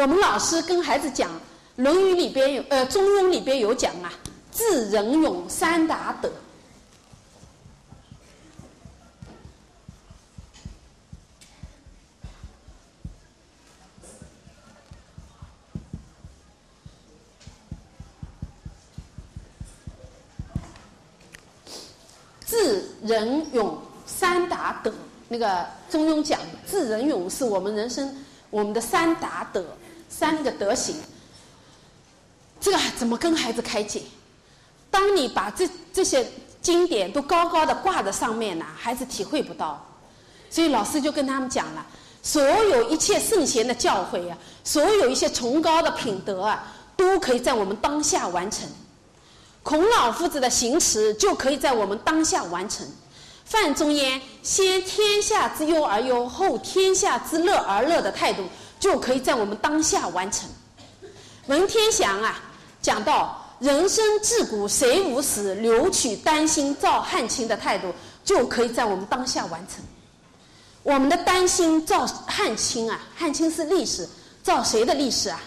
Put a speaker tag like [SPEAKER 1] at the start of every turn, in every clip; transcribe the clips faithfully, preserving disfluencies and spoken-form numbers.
[SPEAKER 1] 我们老师跟孩子讲，《论语》里边有，呃，《中庸》里边有讲啊，智、仁、勇三达德。智、仁、勇三达德，那个中庸讲，智、仁、勇是我们人生我们的三达德，三个德行。这个怎么跟孩子开解？当你把这这些经典都高高的挂在上面呢，孩子体会不到。所以老师就跟他们讲了，所有一切圣贤的教诲啊，所有一些崇高的品德啊，都可以在我们当下完成。孔老夫子的行持就可以在我们当下完成。范仲淹先天下之忧而忧，后天下之乐而乐的态度，就可以在我们当下完成。文天祥啊，讲到人生自古谁无死，留取丹心照汗青的态度，就可以在我们当下完成。我们的丹心照汗青啊，汗青是历史，照谁的历史啊？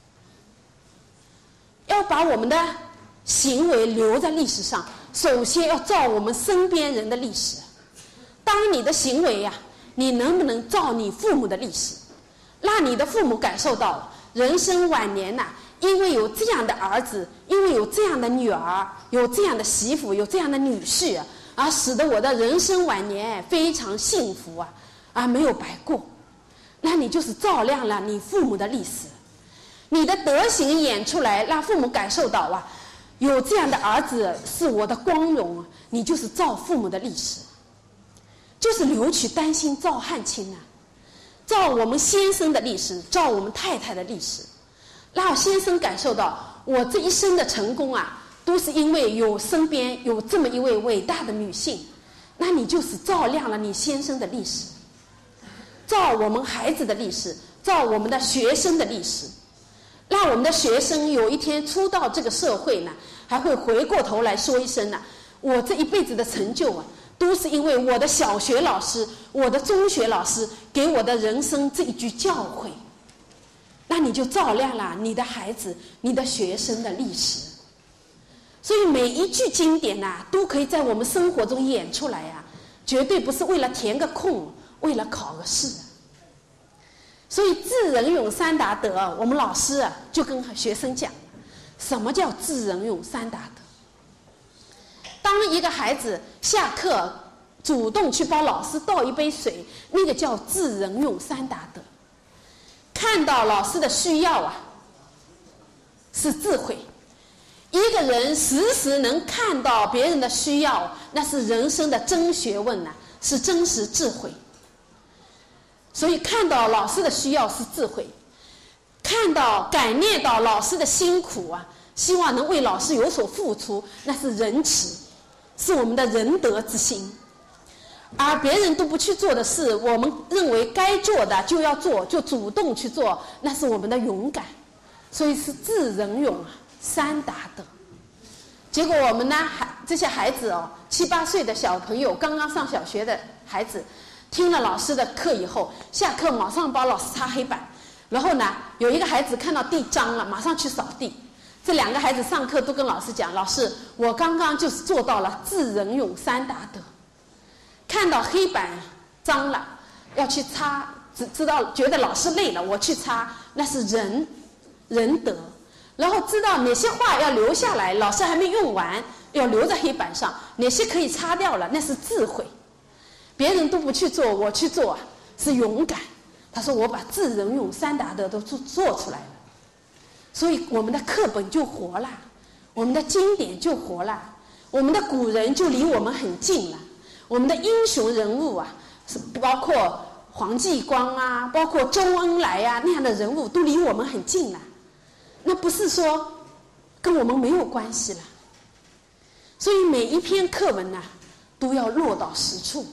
[SPEAKER 1] 要把我们的行为留在历史上，首先要照我们身边人的历史。当你的行为呀、啊，你能不能照你父母的历史，让你的父母感受到人生晚年呐、啊，因为有这样的儿子，因为有这样的女儿，有这样的媳妇，有这样的女婿啊，而使得我的人生晚年非常幸福啊，啊，没有白过。那你就是照亮了你父母的历史，你的德行演出来，让父母感受到啊，有这样的儿子是我的光荣，你就是照父母的历史，就是留取丹心照汗青啊，照我们先生的历史，照我们太太的历史，让先生感受到我这一生的成功啊，都是因为有身边有这么一位伟大的女性，那你就是照亮了你先生的历史，照我们孩子的历史，照我们的学生的历史，让我们的学生有一天出到这个社会呢，还会回过头来说一声呢，我这一辈子的成就啊，都是因为我的小学老师，我的中学老师给我的人生这一句教诲。那你就照亮了你的孩子、你的学生的历史。所以每一句经典呐、啊，都可以在我们生活中演出来啊，绝对不是为了填个空，为了考个试。所以智、仁、勇三达德，我们老师啊就跟学生讲，什么叫智、仁、勇三达德？当一个孩子下课主动去帮老师倒一杯水，那个叫智、仁、勇三达德。看到老师的需要啊，是智慧。一个人时时能看到别人的需要，那是人生的真学问呐、啊，是真实智慧。所以看到老师的需要是智慧，看到感念到老师的辛苦啊，希望能为老师有所付出，那是仁慈，是我们的仁德之心。而别人都不去做的事，我们认为该做的就要做，就主动去做，那是我们的勇敢。所以是智、仁、勇啊，三达德。结果我们呢，孩这些孩子哦，七八岁的小朋友，刚刚上小学的孩子，听了老师的课以后，下课马上帮老师擦黑板。然后呢，有一个孩子看到地脏了，马上去扫地。这两个孩子上课都跟老师讲，老师，我刚刚就是做到了智、仁、勇三达德。看到黑板脏了，要去擦，知知道觉得老师累了，我去擦，那是仁仁德。然后知道哪些话要留下来，老师还没用完，要留在黑板上，哪些可以擦掉了，那是智慧。别人都不去做，我去做啊，是勇敢。他说我把智、仁、勇三达德都做做出来了，所以我们的课本就活了，我们的经典就活了，我们的古人就离我们很近了。我们的英雄人物啊，是包括黄继光啊，包括周恩来啊那样的人物，都离我们很近了。那不是说跟我们没有关系了。所以每一篇课文呢、啊，都要落到实处。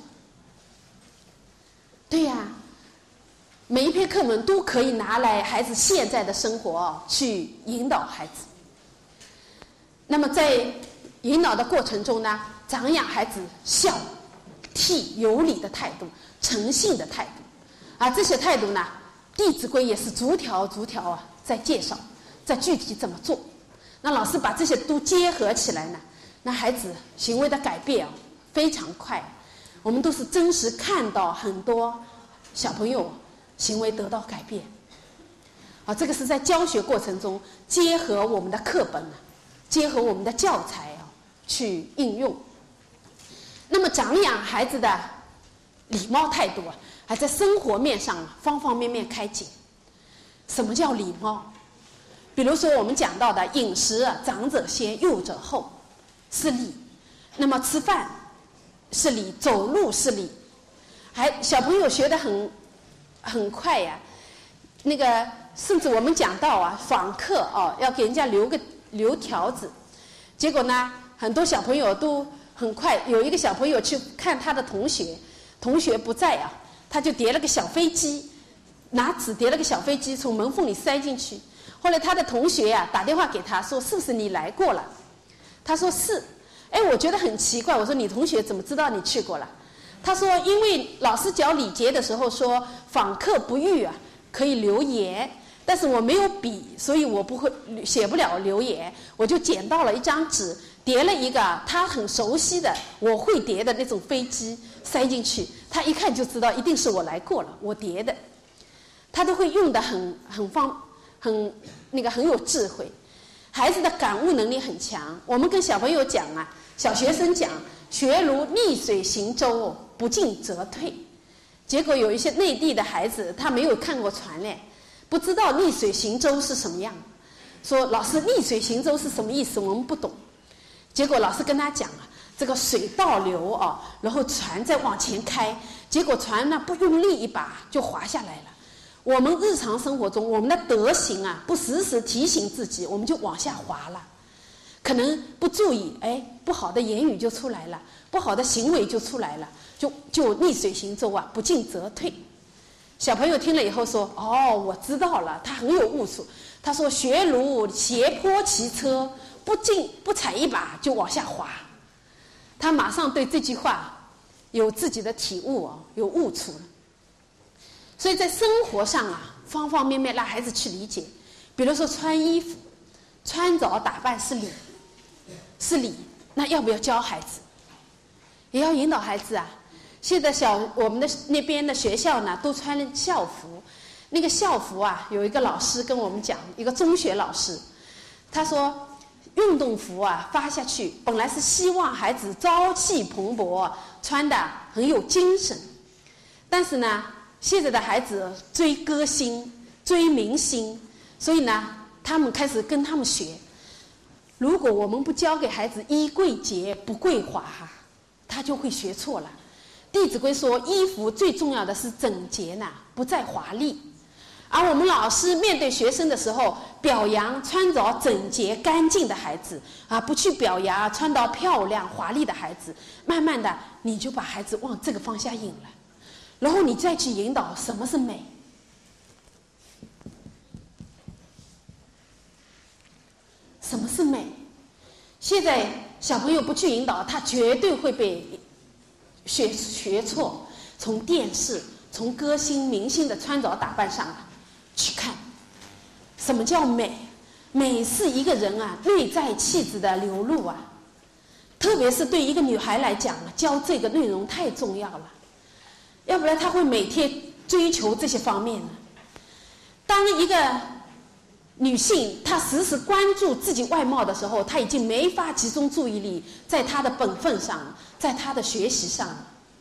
[SPEAKER 1] 对呀、啊，每一篇课文都可以拿来孩子现在的生活、哦、去引导孩子。那么在引导的过程中呢，长养孩子孝悌有礼的态度，诚信的态度，啊，这些态度呢， 弟子规》也是逐条逐条啊在介绍，在具体怎么做。那老师把这些都结合起来呢，那孩子行为的改变啊非常快。我们都是真实看到很多小朋友行为得到改变。啊，这个是在教学过程中结合我们的课本呢，结合我们的教材啊去应用。那么长养孩子的礼貌态度啊，还在生活面上啊方方面面开解。什么叫礼貌？比如说我们讲到的饮食啊，长者先，幼者后，是礼。那么吃饭是礼，走路是礼。还小朋友学得很很快呀、啊，那个甚至我们讲到啊，访客哦要给人家留个留条子，结果呢，很多小朋友都很快，有一个小朋友去看他的同学，同学不在啊，他就叠了个小飞机，拿纸叠了个小飞机从门缝里塞进去。后来他的同学呀、啊、打电话给他说，是不是你来过了？他说是。哎，我觉得很奇怪，我说你同学怎么知道你去过了？他说因为老师教礼节的时候说访客不遇啊可以留言，但是我没有笔，所以我不会写不了留言，我就捡到了一张纸，叠了一个他很熟悉的我会叠的那种飞机塞进去，他一看就知道一定是我来过了，我叠的。他都会用的很很方很那个很有智慧。孩子的感悟能力很强。我们跟小朋友讲啊，小学生讲学如逆水行舟，不进则退。结果有一些内地的孩子他没有看过船嘞，不知道逆水行舟是什么样，说老师逆水行舟是什么意思，我们不懂。结果老师跟他讲啊，这个水倒流啊，然后船再往前开，结果船呢不用力一把就滑下来了。我们日常生活中我们的德行啊不时时提醒自己，我们就往下滑了，可能不注意，哎，不好的言语就出来了，不好的行为就出来了，就就逆水行舟啊，不进则退。小朋友听了以后说，哦，我知道了，他很有悟处。他说学如斜坡骑车，不进不踩一把就往下滑。他马上对这句话有自己的体悟啊，有悟处了。所以在生活上啊，方方面面让孩子去理解。比如说穿衣服，穿着打扮是礼，是礼，那要不要教孩子？也要引导孩子啊。现在小我们的那边的学校呢，都穿了校服。那个校服啊，有一个老师跟我们讲，一个中学老师，他说，运动服啊发下去，本来是希望孩子朝气蓬勃，穿得很有精神，但是呢，现在的孩子追歌星、追明星，所以呢，他们开始跟他们学。如果我们不教给孩子衣贵洁不贵华，他就会学错了。弟子规说，衣服最重要的是整洁呢，不在华丽。而我们老师面对学生的时候，表扬穿着整洁干净的孩子，啊，不去表扬穿到漂亮华丽的孩子，慢慢的你就把孩子往这个方向引了。然后你再去引导什么是美。什么是美？现在小朋友不去引导，他绝对会被学学错。从电视、从歌星、明星的穿着打扮上去看，什么叫美？美是一个人啊内在气质的流露啊。特别是对一个女孩来讲，教这个内容太重要了。要不然她会每天追求这些方面呢。当一个女性她时时关注自己外貌的时候，她已经没法集中注意力在她的本分上，在她的学习上。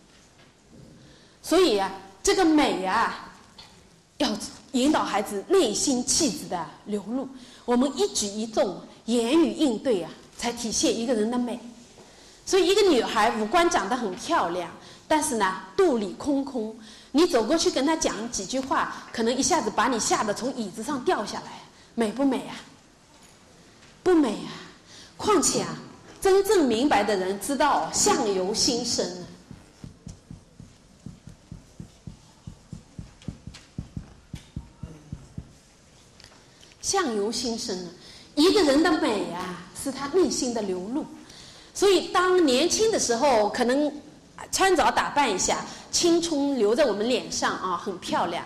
[SPEAKER 1] 所以啊，这个美啊，要引导孩子内心气质的流露。我们一举一动、言语应对啊，才体现一个人的美。所以一个女孩五官长得很漂亮，但是呢，肚里空空，你走过去跟她讲几句话，可能一下子把你吓得从椅子上掉下来，美不美啊？不美啊！况且啊，真正明白的人知道相由心生啊。相由心生啊，一个人的美啊，是他内心的流露。所以当年轻的时候，可能穿着打扮一下，青春留在我们脸上啊，很漂亮。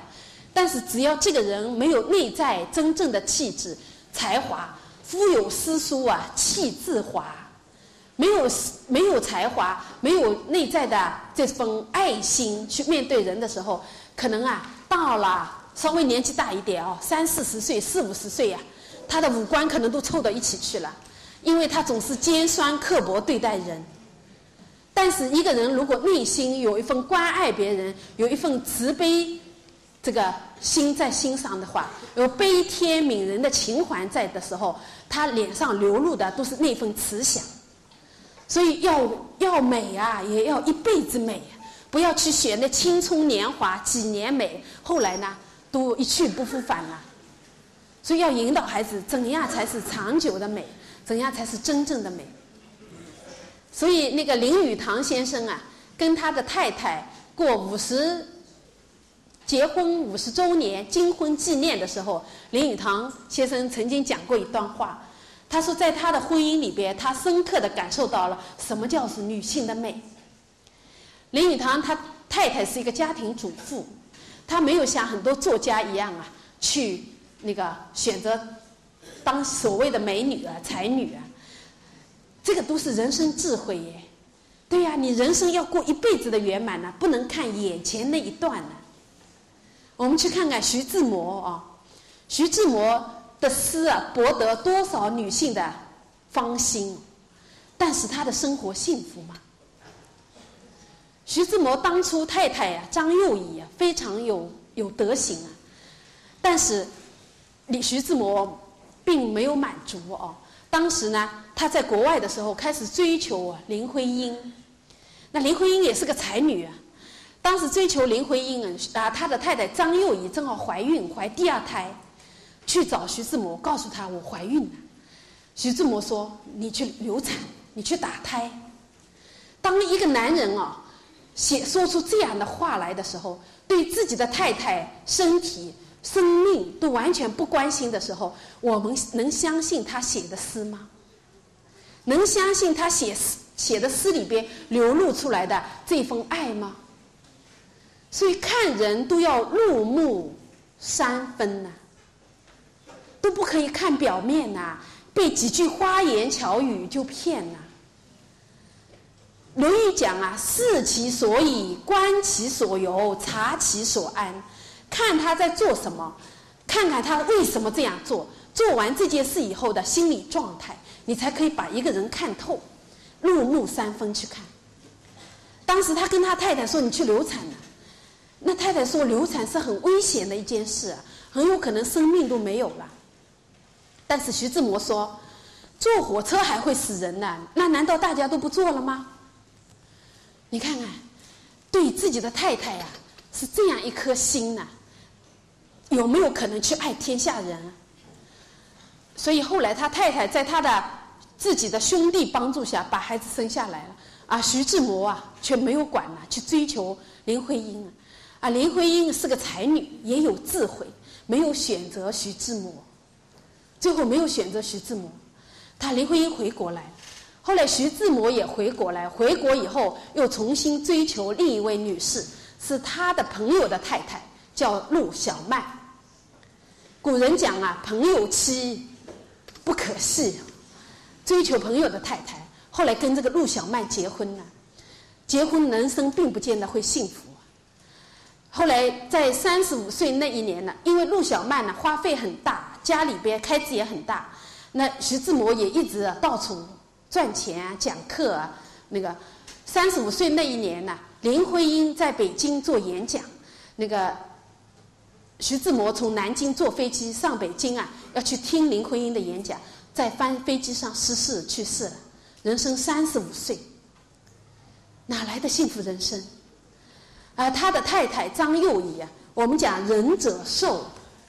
[SPEAKER 1] 但是只要这个人没有内在真正的气质、才华，腹有诗书啊，气自华。没有没有才华，没有内在的这份爱心去面对人的时候，可能啊到了稍微年纪大一点哦，三四十岁、四五十岁呀、啊，他的五官可能都凑到一起去了，因为他总是尖酸刻薄对待人。但是一个人如果内心有一份关爱别人，有一份慈悲这个心在心上的话，有悲天悯人的情怀在的时候，他脸上流露的都是那份慈祥。所以要要美啊，也要一辈子美，不要去选那青葱年华几年美，后来呢都一去不复返了。所以要引导孩子怎样才是长久的美，怎样才是真正的美。所以那个林语堂先生啊，跟他的太太过五十结婚五十周年金婚纪念的时候，林语堂先生曾经讲过一段话。他说在他的婚姻里边，他深刻地感受到了什么叫是女性的美。林语堂他太太是一个家庭主妇，他没有像很多作家一样啊去那个选择当所谓的美女啊才女啊，这个都是人生智慧耶。对呀、啊，你人生要过一辈子的圆满呢、啊，不能看眼前那一段呢、啊。我们去看看徐志摩啊，徐志摩的诗啊，博得多少女性的芳心，但是他的生活幸福吗？徐志摩当初太太啊，张幼仪啊，非常有有德行啊，但是李徐志摩并没有满足哦。当时呢，他在国外的时候开始追求啊林徽因，那林徽因也是个才女啊。当时追求林徽因啊，他的太太张幼仪正好怀孕，怀第二胎。去找徐志摩，告诉他我怀孕了。徐志摩说：“你去流产，你去打胎。”当一个男人啊，写说出这样的话来的时候，对自己的太太身体、生命都完全不关心的时候，我们能相信他写的诗吗？能相信他写写的诗里边流露出来的这份爱吗？所以看人都要入木三分呐、啊。都不可以看表面呐、啊，被几句花言巧语就骗呐、啊。《论语》讲啊，视其所以，观其所由，察其所安。看他在做什么，看看他为什么这样做，做完这件事以后的心理状态，你才可以把一个人看透，入木三分去看。当时他跟他太太说：“你去流产了。”那太太说：“流产是很危险的一件事、啊，很有可能生命都没有了。”但是徐志摩说，坐火车还会死人呢，那难道大家都不坐了吗？你看看，对自己的太太呀、啊，是这样一颗心呢、啊，有没有可能去爱天下人？所以后来他太太在他的自己的兄弟帮助下把孩子生下来了，啊，徐志摩啊却没有管了，去追求林徽因啊，啊，林徽因是个才女，也有智慧，没有选择徐志摩。最后没有选择徐志摩，他林徽因回国来，后来徐志摩也回国来，回国以后又重新追求另一位女士，是他的朋友的太太，叫陆小曼。古人讲啊，朋友妻不可戏，追求朋友的太太，后来跟这个陆小曼结婚了。结婚人生并不见得会幸福。后来在三十五岁那一年呢，因为陆小曼呢花费很大，家里边开支也很大，那徐志摩也一直、啊、到处赚钱啊、讲课啊。那个三十五岁那一年呢，林徽因在北京做演讲，那个徐志摩从南京坐飞机上北京啊，要去听林徽因的演讲，在翻飞机上失事去世了，人生三十五岁，哪来的幸福人生？啊，他的太太张幼仪啊，我们讲仁者寿，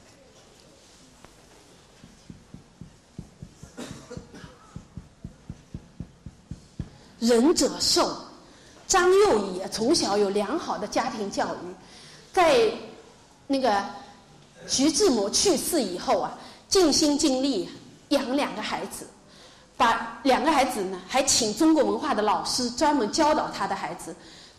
[SPEAKER 1] 仁者寿。张幼仪啊，从小有良好的家庭教育，在那个徐志摩去世以后啊，尽心尽力养两个孩子，把两个孩子呢，还请中国文化的老师专门教导他的孩子。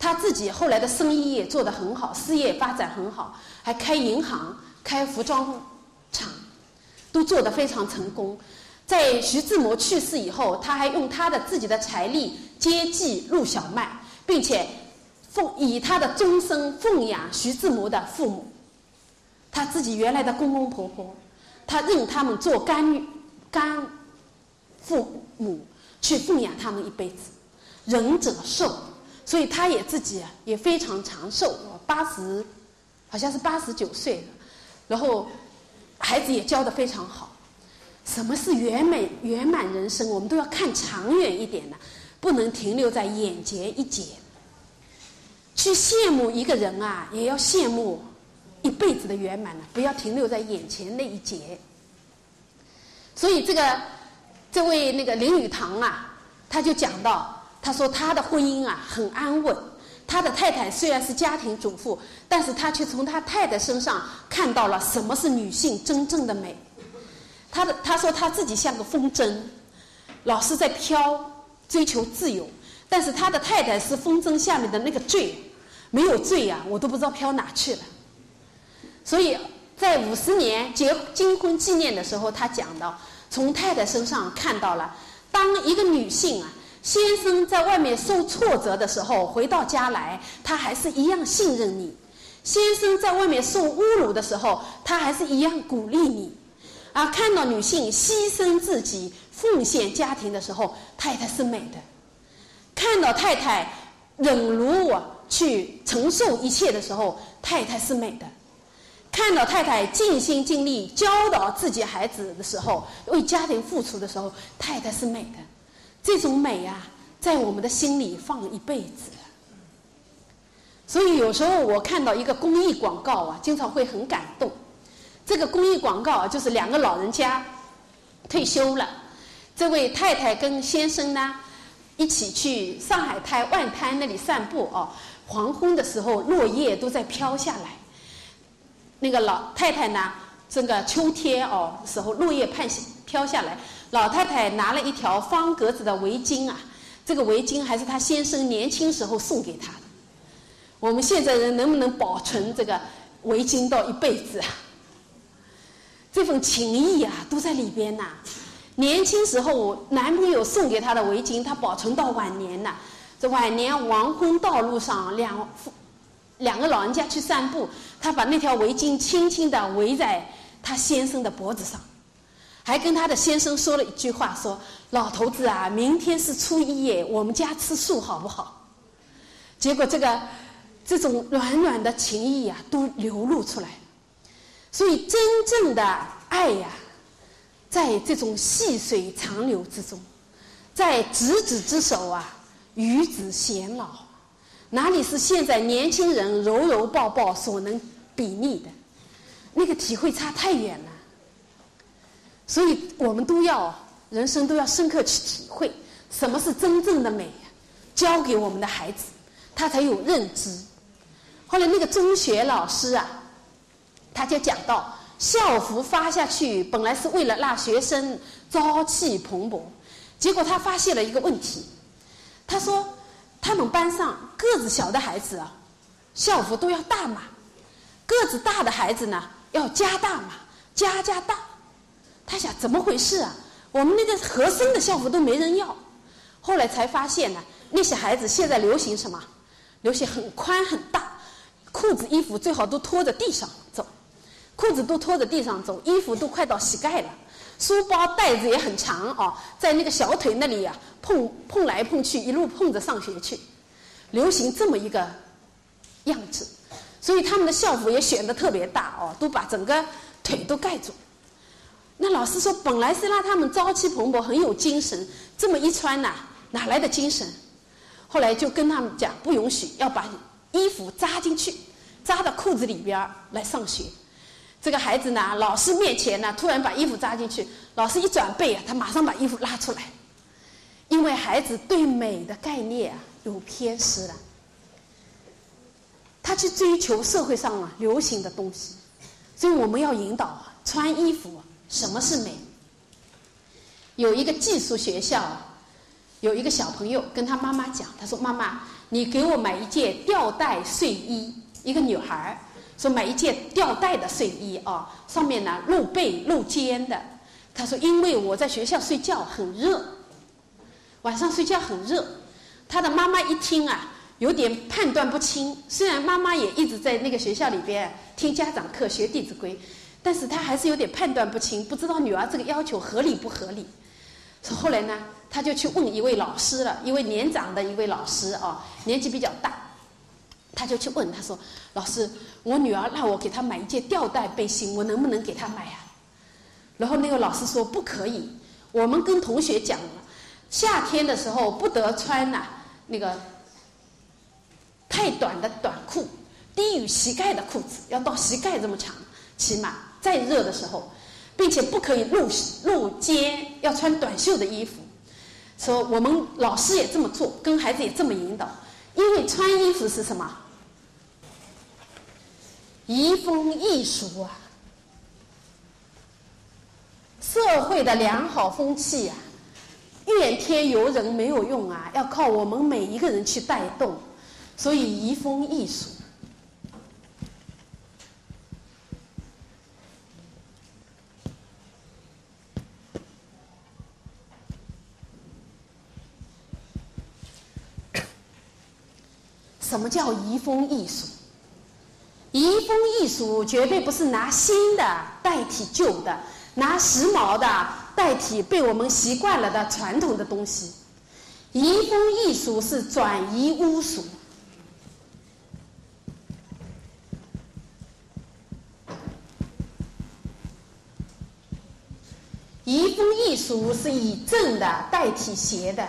[SPEAKER 1] 他自己后来的生意也做得很好，事业发展很好，还开银行、开服装厂，都做得非常成功。在徐志摩去世以后，他还用他的自己的财力接济陆小曼，并且奉以他的终身奉养徐志摩的父母，他自己原来的公公婆婆，他认他们做干女干父母去奉养他们一辈子，仁者寿，所以他也自己啊也非常长寿，八十好像是八十九岁了，然后孩子也教得非常好。什么是圆满圆满人生？我们都要看长远一点的，不能停留在眼前一劫。去羡慕一个人啊，也要羡慕一辈子的圆满了，不要停留在眼前那一劫。所以这个这位那个林语堂啊，他就讲到，他说他的婚姻啊很安稳，他的太太虽然是家庭主妇，但是他却从他太太身上看到了什么是女性真正的美。他的他说他自己像个风筝，老是在飘，追求自由，但是他的太太是风筝下面的那个坠，没有坠啊，我都不知道飘哪去了。所以在五十年结金婚纪念的时候，他讲到从太太身上看到了，当一个女性啊，先生在外面受挫折的时候，回到家来，她还是一样信任你；先生在外面受侮辱的时候，她还是一样鼓励你。啊，看到女性牺牲自己、奉献家庭的时候，太太是美的；看到太太忍辱我去承受一切的时候，太太是美的；看到太太尽心尽力教导自己孩子的时候，为家庭付出的时候，太太是美的。这种美啊，在我们的心里放一辈子。所以有时候我看到一个公益广告啊，经常会很感动。这个公益广告啊，就是两个老人家退休了，这位太太跟先生呢一起去上海滩万滩那里散步哦。黄昏的时候，落叶都在飘下来。那个老太太呢，这个秋天哦时候，落叶盼飘下来，老太太拿了一条方格子的围巾啊，这个围巾还是她先生年轻时候送给她的。我们现在人能不能保存这个围巾到一辈子啊？这份情谊啊，都在里边呐、啊。年轻时候男朋友送给她的围巾，她保存到晚年呐、啊。这晚年黄昏道路上，两两个老人家去散步，她把那条围巾轻轻地围在她先生的脖子上，还跟她的先生说了一句话，说：“老头子啊，明天是初一耶，我们家吃素好不好？”结果这个这种软软的情谊啊，都流露出来。所以真正的爱呀、啊，在这种细水长流之中，在执子之手啊，与子偕老，哪里是现在年轻人揉揉抱抱所能比拟的？那个体会差太远了。所以我们都要人生都要深刻去体会什么是真正的美，教给我们的孩子，他才有认知。后来那个中学老师啊，他就讲到，校服发下去本来是为了让学生朝气蓬勃，结果他发现了一个问题。他说他们班上个子小的孩子啊，校服都要大码，个子大的孩子呢要加大码，加加大。他想怎么回事啊？我们那个合身的校服都没人要。后来才发现呢，那些孩子现在流行什么？流行很宽很大，裤子衣服最好都拖着地上走，裤子都拖着地上走，衣服都快到膝盖了，书包带子也很长哦，在那个小腿那里啊碰碰来碰去，一路碰着上学去，流行这么一个样子。所以他们的校服也选得特别大哦，都把整个腿都盖住。那老师说，本来是让他们朝气蓬勃，很有精神，这么一穿呐、啊，哪来的精神？后来就跟他们讲，不允许，要把衣服扎进去，扎到裤子里边来上学。这个孩子呢，老师面前呢，突然把衣服扎进去，老师一转背啊，他马上把衣服拉出来，因为孩子对美的概念啊有偏失了，他去追求社会上啊流行的东西，所以我们要引导啊，穿衣服啊，什么是美？有一个寄宿学校， 有一个小朋友跟他妈妈讲，他说：“妈妈，你给我买一件吊带睡衣。”一个女孩说买一件吊带的睡衣啊，上面呢露背露肩的。她说因为我在学校睡觉很热，晚上睡觉很热。她的妈妈一听啊，有点判断不清。虽然妈妈也一直在那个学校里边听家长课学《弟子规》，但是她还是有点判断不清，不知道女儿这个要求合理不合理。所以后来呢，她就去问一位老师了，一位年长的一位老师啊，年纪比较大。他就去问他说：“老师，我女儿让我给她买一件吊带背心，我能不能给她买啊？”然后那个老师说：“不可以，我们跟同学讲了，夏天的时候不得穿呐、啊、那个太短的短裤，低于膝盖的裤子，要到膝盖这么长，起码再热的时候，并且不可以露露肩，要穿短袖的衣服。”说我们老师也这么做，跟孩子也这么引导，因为穿衣服是什么？移风易俗啊，社会的良好风气啊，怨天尤人没有用啊，要靠我们每一个人去带动，所以移风易俗。什么叫移风易俗？移风易俗绝对不是拿新的代替旧的，拿时髦的代替被我们习惯了的传统的东西。移风易俗是转移污俗。移风易俗是以正的代替邪的，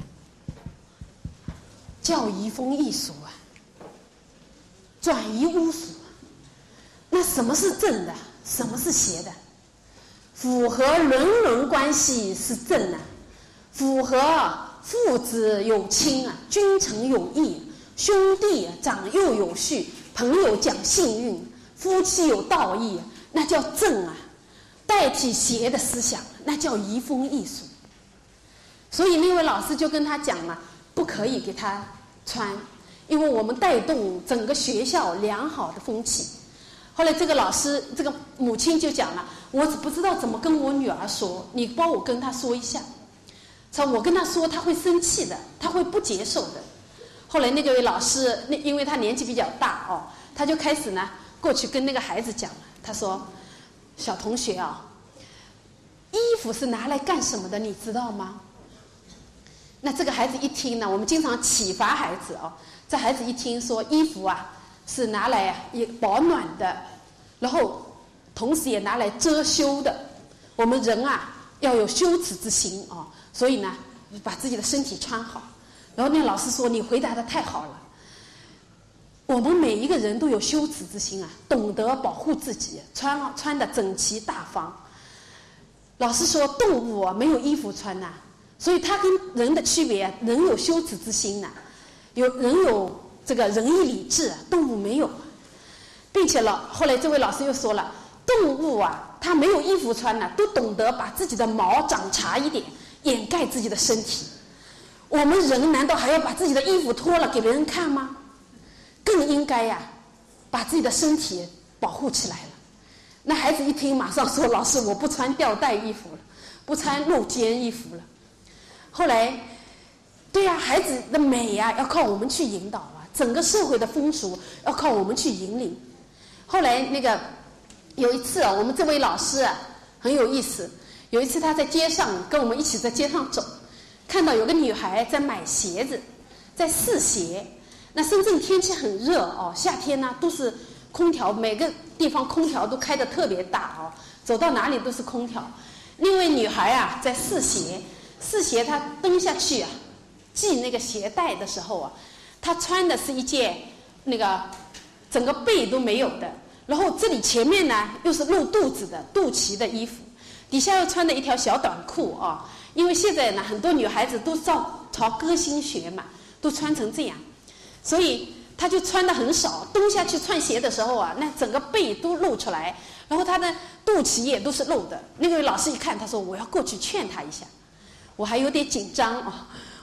[SPEAKER 1] 叫移风易俗啊，转移污俗。那什么是正的，什么是邪的？符合人伦关系是正啊，符合父子有亲啊，君臣有义，兄弟长幼有序，朋友讲信运，夫妻有道义，那叫正啊。代替邪的思想，那叫移风易俗。所以那位老师就跟他讲了，不可以给他穿，因为我们带动整个学校良好的风气。后来这个老师，这个母亲就讲了，我不知道怎么跟我女儿说，你帮我跟她说一下。说我跟她说，她会生气的，她会不接受的。后来那个位老师，那因为他年纪比较大哦，他就开始呢过去跟那个孩子讲了，他说：“小同学啊，衣服是拿来干什么的，你知道吗？”那这个孩子一听呢，我们经常启发孩子哦，这孩子一听说衣服啊是拿来啊也保暖的，然后同时也拿来遮羞的。我们人啊要有羞耻之心啊、哦，所以呢把自己的身体穿好。然后那个老师说：“你回答得太好了，我们每一个人都有羞耻之心啊，懂得保护自己，穿穿得整齐大方。”老师说动物啊没有衣服穿呐、啊，所以它跟人的区别，人有羞耻之心呐、啊，有人有这个仁义礼智，动物没有。并且了，后来这位老师又说了，动物啊它没有衣服穿呢、啊，都懂得把自己的毛长长一点，掩盖自己的身体。我们人难道还要把自己的衣服脱了给别人看吗？更应该呀、啊，把自己的身体保护起来了。那孩子一听，马上说：“老师，我不穿吊带衣服了，不穿露肩衣服了。”后来，对呀、啊，孩子的美呀、啊，要靠我们去引导啊，整个社会的风俗要靠我们去引领。后来那个有一次啊，我们这位老师啊很有意思，有一次他在街上跟我们一起在街上走。看到有个女孩在买鞋子，在试鞋。那深圳天气很热哦，夏天呢都是空调，每个地方空调都开得特别大哦，走到哪里都是空调。那位女孩啊在试鞋，试鞋她蹲下去啊，系那个鞋带的时候啊，她穿的是一件那个整个背都没有的，然后这里前面呢又是露肚子的肚脐的衣服，底下又穿的一条小短裤啊。因为现在呢，很多女孩子都照朝歌星学嘛，都穿成这样，所以她就穿的很少。蹲下去穿鞋的时候啊，那整个背都露出来，然后她的肚脐也都是露的。那个老师一看，他说：“我要过去劝她一下。”我还有点紧张哦，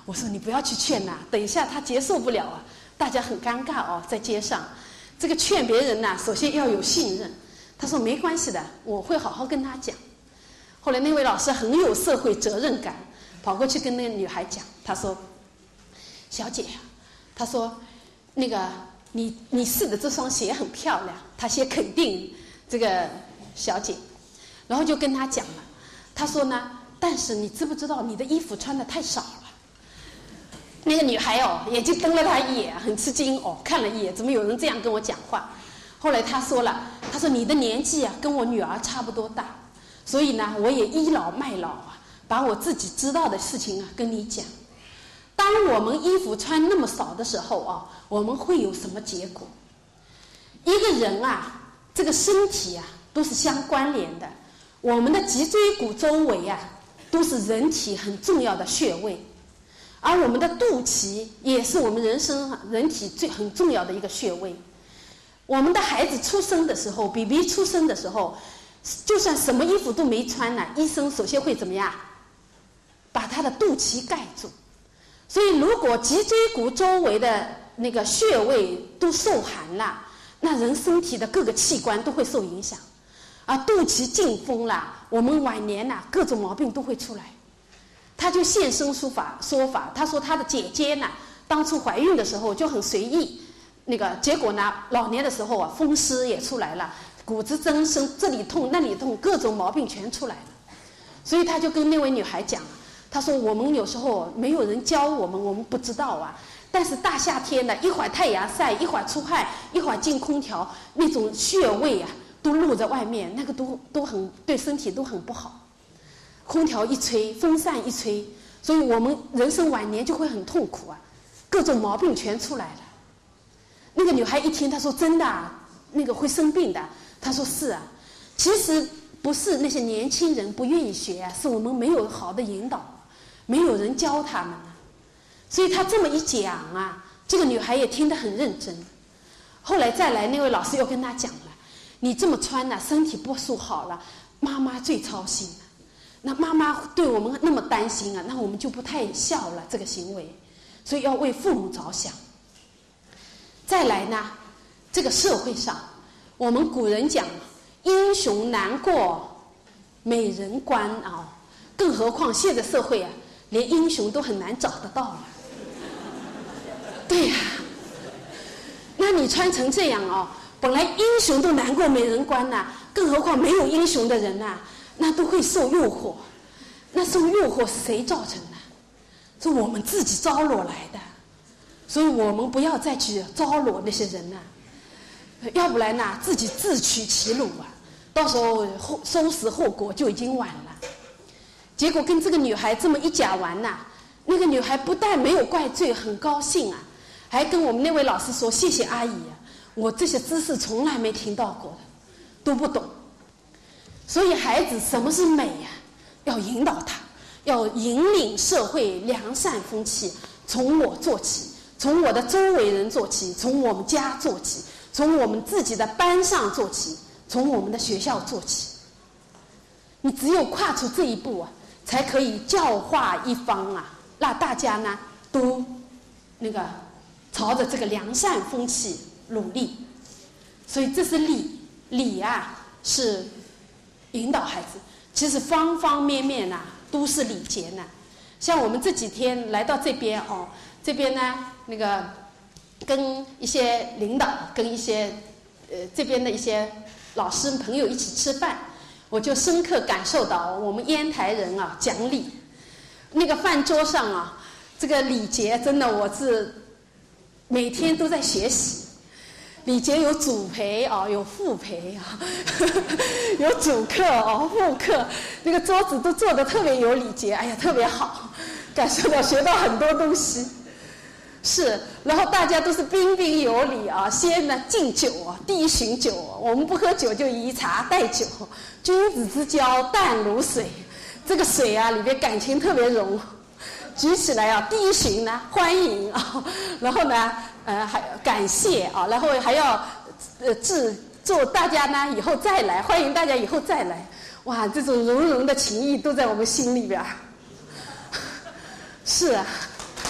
[SPEAKER 1] 我说你不要去劝呐，等一下他接受不了啊，大家很尴尬哦，在街上，这个劝别人呐，首先要有信任。他说没关系的，我会好好跟他讲。后来那位老师很有社会责任感，跑过去跟那个女孩讲，他说：“小姐呀，他说那个你你试的这双鞋很漂亮。”他先肯定这个小姐，然后就跟他讲了。他说呢，但是你知不知道你的衣服穿的太少了？那个女孩哦，眼睛瞪了他一眼，很吃惊哦，看了一眼，怎么有人这样跟我讲话？后来他说了，他说你的年纪啊，跟我女儿差不多大，所以呢，我也倚老卖老啊，把我自己知道的事情啊跟你讲。当我们衣服穿那么少的时候啊，我们会有什么结果？一个人啊，这个身体啊，都是相关联的。我们的脊椎骨周围啊，都是人体很重要的穴位。而我们的肚脐也是我们人生人体最很重要的一个穴位。我们的孩子出生的时候 ，B B 出生的时候，就算什么衣服都没穿呢，医生首先会怎么样？把他的肚脐盖住。所以，如果脊椎骨周围的那个穴位都受寒了，那人身体的各个器官都会受影响。而肚脐进风了，我们晚年呐、啊，各种毛病都会出来。他就现身说法，说法，他说他的姐姐呢，当初怀孕的时候就很随意，那个结果呢，老年的时候啊，风湿也出来了，骨质增生，这里痛那里痛，各种毛病全出来了。所以他就跟那位女孩讲，他说我们有时候没有人教我们，我们不知道啊。但是大夏天的，一会儿太阳晒，一会儿出汗，一会儿进空调，那种穴位啊，都露在外面，那个都都很对身体都很不好。空调一吹，风扇一吹，所以我们人生晚年就会很痛苦啊，各种毛病全出来了。那个女孩一听，她说真的啊，那个会生病的。她说是啊，其实不是那些年轻人不愿意学啊，是我们没有好的引导，没有人教他们啊。所以她这么一讲啊，这个女孩也听得很认真。后来再来，那位老师又跟她讲了，你这么穿呢、啊，身体不舒好了，妈妈最操心了。那妈妈对我们那么担心啊，那我们就不太孝了这个行为，所以要为父母着想。再来呢，这个社会上，我们古人讲英雄难过美人关啊，更何况现在社会啊，连英雄都很难找得到了。对呀、啊，那你穿成这样哦，本来英雄都难过美人关呐、啊，更何况没有英雄的人呐、啊。那都会受诱惑，那受诱惑是谁造成的？是我们自己招惹来的，所以我们不要再去招惹那些人了、啊，要不然呢，自己自取其辱啊，到时候后收拾后果就已经晚了。结果跟这个女孩这么一讲完呐、啊，那个女孩不但没有怪罪，很高兴啊，还跟我们那位老师说：“谢谢阿姨啊，我这些知识从来没听到过的，都不懂。”所以孩子什么是美呀、啊？要引导他，要引领社会良善风气，从我做起，从我的周围人做起，从我们家做起，从我们自己的班上做起，从我们的学校做起。你只有跨出这一步啊，才可以教化一方啊，让大家呢都那个朝着这个良善风气努力。所以这是礼，礼啊是引导孩子，其实方方面面呐、啊、都是礼节呢。像我们这几天来到这边哦，这边呢那个跟一些领导、跟一些呃这边的一些老师朋友一起吃饭，我就深刻感受到我们烟台人啊讲理。那个饭桌上啊，这个礼节真的我是每天都在学习。礼节有主陪啊，有副陪啊，有主客哦，副客，那个桌子都坐得特别有礼节，哎呀，特别好，感受到学到很多东西。是，然后大家都是彬彬有礼啊，先呢敬酒啊，第一巡酒，我们不喝酒就以茶代酒，君子之交淡如水，这个水啊里边感情特别浓，举起来啊，第一巡呢欢迎啊，然后呢。呃，还感谢啊，然后还要呃致祝大家呢以后再来，欢迎大家以后再来。哇，这种融融的情谊都在我们心里边。是啊，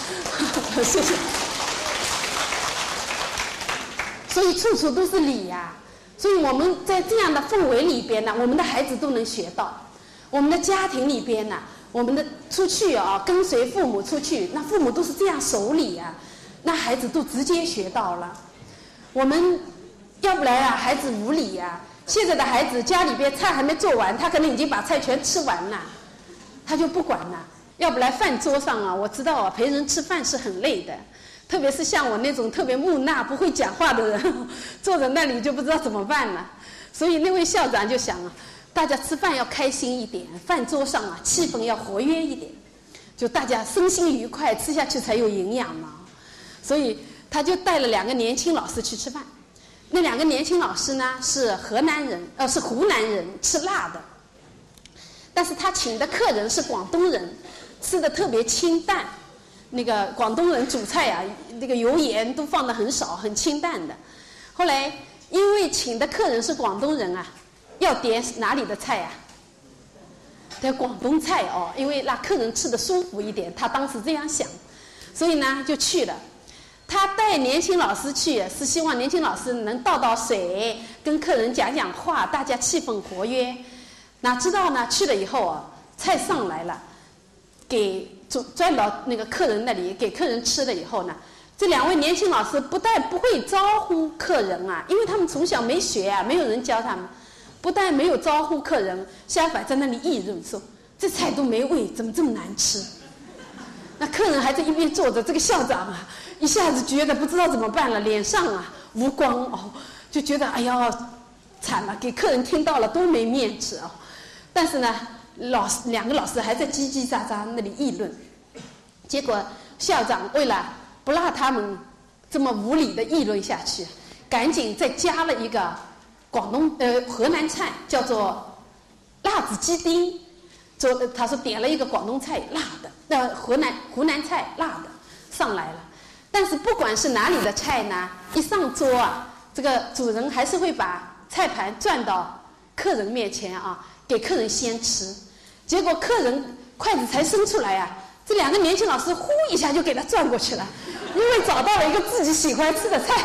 [SPEAKER 1] 谢谢。所以处处都是理呀、啊，所以我们在这样的氛围里边呢，我们的孩子都能学到。我们的家庭里边呢，我们的出去啊，跟随父母出去，那父母都是这样守礼啊，那孩子都直接学到了。我们要不然啊，孩子无礼呀、啊。现在的孩子家里边菜还没做完，他可能已经把菜全吃完了，他就不管了。要不然饭桌上啊，我知道啊，陪人吃饭是很累的，特别是像我那种特别木讷不会讲话的人，坐在那里就不知道怎么办了。所以那位校长就想啊，大家吃饭要开心一点，饭桌上啊气氛要活跃一点，就大家身心愉快，吃下去才有营养嘛。所以他就带了两个年轻老师去吃饭。那两个年轻老师呢是河南人，呃是湖南人，吃辣的。但是他请的客人是广东人，吃的特别清淡。那个广东人煮菜啊，那个油盐都放得很少，很清淡的。后来因为请的客人是广东人啊，要点哪里的菜啊？点广东菜哦，因为让客人吃得舒服一点，他当时这样想，所以呢就去了。他带年轻老师去，是希望年轻老师能倒倒水，跟客人讲讲话，大家气氛活跃。哪知道呢？去了以后啊，菜上来了，给转到那个客人那里给客人吃了以后呢，这两位年轻老师不但不会招呼客人啊，因为他们从小没学啊，没有人教他们，不但没有招呼客人，相反在那里议论说这菜都没味，怎么这么难吃？那客人还在一边坐着，这个校长啊，一下子觉得不知道怎么办了，脸上啊无光哦，就觉得哎呀惨了，给客人听到了多没面子哦。但是呢，老师两个老师还在叽叽喳喳那里议论，结果校长为了不让他们这么无理的议论下去，赶紧再加了一个广东呃河南菜，叫做辣子鸡丁。就他说点了一个广东菜辣的，那河南湖南菜辣的上来了。但是不管是哪里的菜呢，一上桌啊，这个主人还是会把菜盘转到客人面前啊，给客人先吃。结果客人筷子才伸出来啊，这两个年轻老师呼一下就给他转过去了，因为找到了一个自己喜欢吃的菜，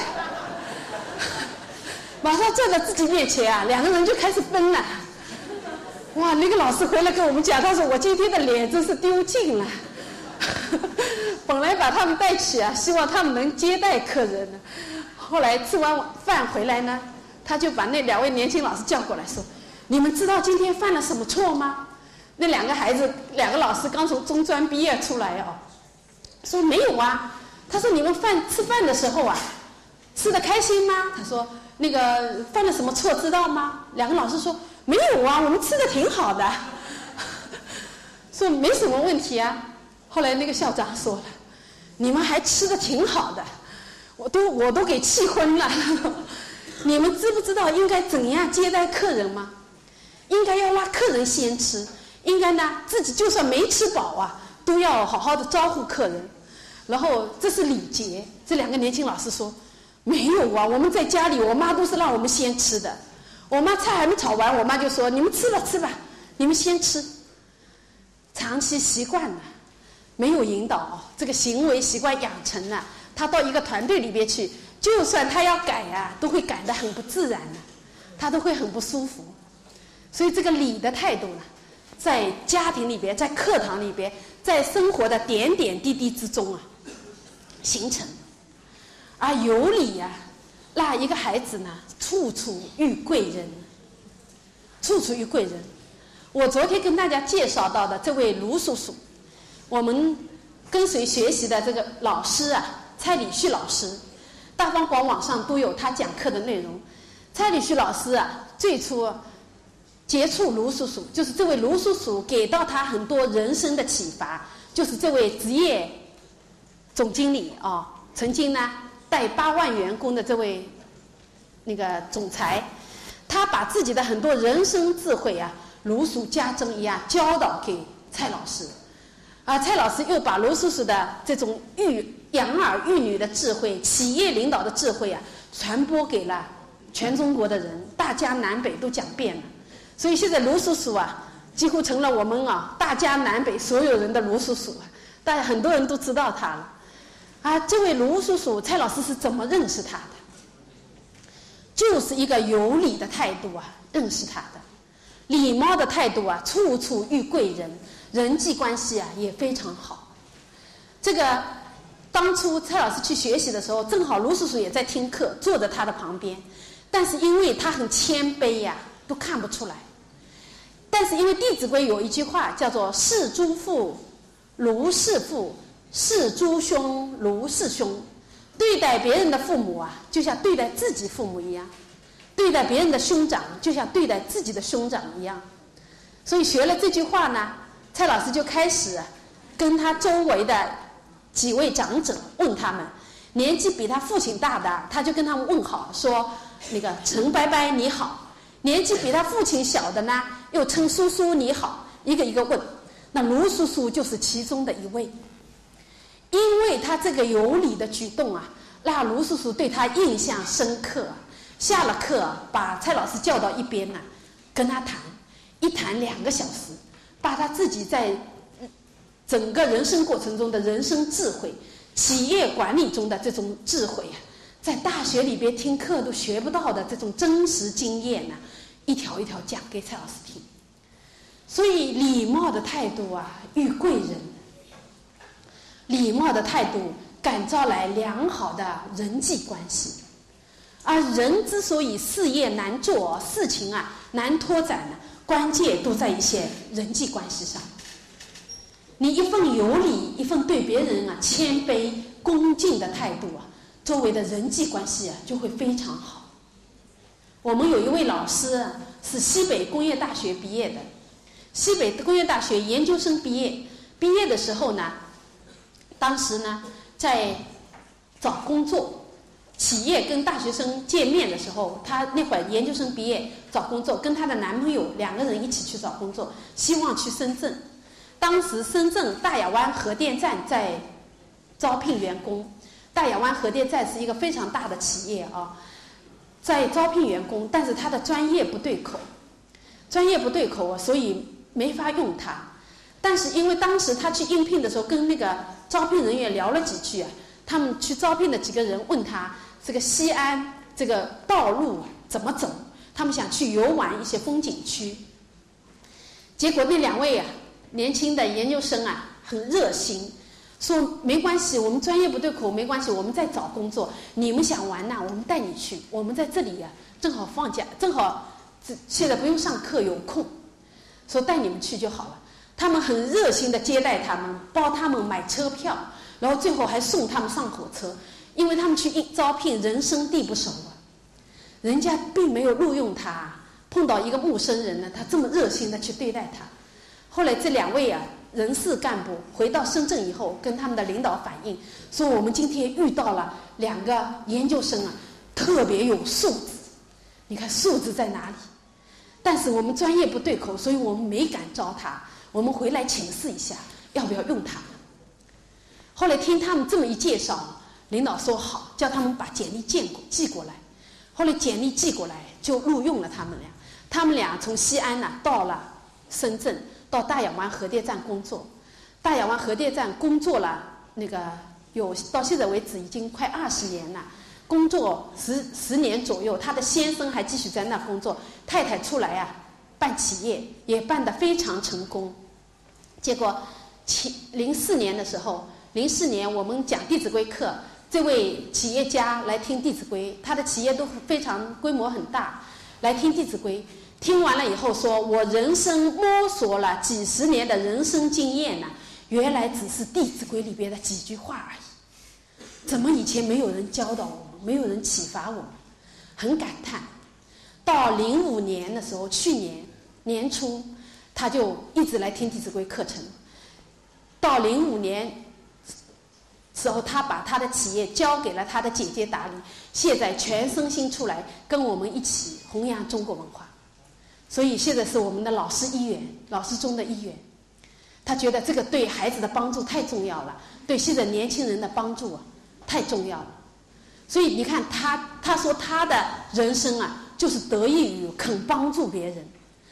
[SPEAKER 1] 马上转到自己面前啊，两个人就开始分了。哇，那个老师回来跟我们讲，他说我今天的脸真是丢尽了。本来把他们带去啊，希望他们能接待客人呢。后来吃完饭回来呢，他就把那两位年轻老师叫过来说：“你们知道今天犯了什么错吗？”那两个孩子，两个老师刚从中专毕业出来哦，说没有啊。他说你们饭吃饭的时候啊，吃得开心吗？他说那个犯了什么错知道吗？两个老师说。没有啊，我们吃的挺好的，说没什么问题啊。后来那个校长说了，你们还吃的挺好的，我都我都给气昏了。你们知不知道应该怎样接待客人吗？应该要让客人先吃，应该呢自己就算没吃饱啊，都要好好的招呼客人。然后这是礼节。这两个年轻老师说，没有啊，我们在家里，我妈都是让我们先吃的。我妈菜还没炒完，我妈就说：“你们吃吧，吃吧，你们先吃。”长期习惯了，没有引导，这个行为习惯养成了，他到一个团队里边去，就算他要改啊，都会改得很不自然的，他都会很不舒服。所以这个礼的态度呢，在家庭里边，在课堂里边，在生活的点点滴滴之中啊，形成。而有礼呀、啊。那一个孩子呢，处处遇贵人，处处遇贵人。我昨天跟大家介绍到的这位卢叔叔，我们跟随学习的这个老师啊，蔡礼旭老师，大方广网上都有他讲课的内容。蔡礼旭老师啊，最初接触卢叔叔，就是这位卢叔叔给到他很多人生的启发，就是这位职业总经理啊、哦，曾经呢。带八万员工的这位那个总裁，他把自己的很多人生智慧啊，如数家珍一样教导给蔡老师，而蔡老师又把卢叔叔的这种育养儿育女的智慧、企业领导的智慧啊，传播给了全中国的人，大江南北都讲遍了。所以现在卢叔叔啊，几乎成了我们啊大江南北所有人的卢叔叔啊。 大家很多人都知道他了。啊，这位卢叔叔，蔡老师是怎么认识他的？就是一个有礼的态度啊，认识他的。礼貌的态度啊，处处遇贵人，人际关系啊也非常好。这个当初蔡老师去学习的时候，正好卢叔叔也在听课，坐在他的旁边，但是因为他很谦卑呀、啊，都看不出来。但是因为《弟子规》有一句话叫做“事诸父，如是父；事诸兄，如是兄”。对待别人的父母啊，就像对待自己父母一样；对待别人的兄长，就像对待自己的兄长一样。所以学了这句话呢，蔡老师就开始跟他周围的几位长者问他们，年纪比他父亲大的，他就跟他们问好，说那个陈伯伯你好；年纪比他父亲小的呢，又称叔叔你好，一个一个问。那卢叔叔就是其中的一位。因为他这个有礼的举动啊，让卢叔叔对他印象深刻。下了课，把蔡老师叫到一边呢、啊，跟他谈，一谈两个小时，把他自己在整个人生过程中的人生智慧、企业管理中的这种智慧啊，在大学里边听课都学不到的这种真实经验呢、啊，一条一条讲给蔡老师听。所以礼貌的态度啊，遇贵人。礼貌的态度感召来良好的人际关系，而人之所以事业难做，事情啊难拓展呢，关键都在一些人际关系上。你一份有礼，一份对别人啊谦卑恭敬的态度啊，周围的人际关系啊就会非常好。我们有一位老师、啊、是西北工业大学毕业的，西北工业大学研究生毕业，毕业的时候呢。当时呢，在找工作，企业跟大学生见面的时候，她那会儿研究生毕业找工作，跟她的男朋友两个人一起去找工作，希望去深圳。当时深圳大亚湾核电站在招聘员工，大亚湾核电站是一个非常大的企业啊，在招聘员工，但是他的专业不对口，专业不对口啊，所以没法用他。但是因为当时他去应聘的时候，跟那个招聘人员聊了几句啊，他们去招聘的几个人问他这个西安这个道路怎么走，他们想去游玩一些风景区。结果那两位啊年轻的研究生啊很热心，说没关系，我们专业不对口没关系，我们在找工作，你们想玩呢、啊，我们带你去，我们在这里呀、啊、正好放假，正好现在不用上课有空，说带你们去就好了。他们很热心的接待他们，帮他们买车票，然后最后还送他们上火车，因为他们去招聘人生地不熟啊，人家并没有录用他，碰到一个陌生人呢，他这么热心的去对待他。后来这两位啊人事干部回到深圳以后，跟他们的领导反映说，我们今天遇到了两个研究生啊，特别有素质，你看素质在哪里？但是我们专业不对口，所以我们没敢招他。我们回来请示一下，要不要用他们？后来听他们这么一介绍，领导说好，叫他们把简历寄过寄过来。后来简历寄过来，就录用了他们俩。他们俩从西安呢、啊、到了深圳，到大亚湾核电站工作。大亚湾核电站工作了那个有到现在为止已经快二十年了，工作十十年左右。他的先生还继续在那工作，太太出来啊办企业也办得非常成功。结果零四年的时候，零四年我们讲《弟子规》课，这位企业家来听《弟子规》，他的企业都非常规模很大，来听《弟子规》，听完了以后说，我人生摸索了几十年的人生经验呢、啊，原来只是《弟子规》里边的几句话而已，怎么以前没有人教导我们，没有人启发我们，很感叹。到零五年的时候，去年年初，他就一直来听《弟子规》课程。到零五年时候，他把他的企业交给了他的姐姐打理，现在全身心出来跟我们一起弘扬中国文化。所以现在是我们的老师一员，老师中的一员。他觉得这个对孩子的帮助太重要了，对现在年轻人的帮助啊太重要了。所以你看他，他说他的人生啊，就是得益于肯帮助别人。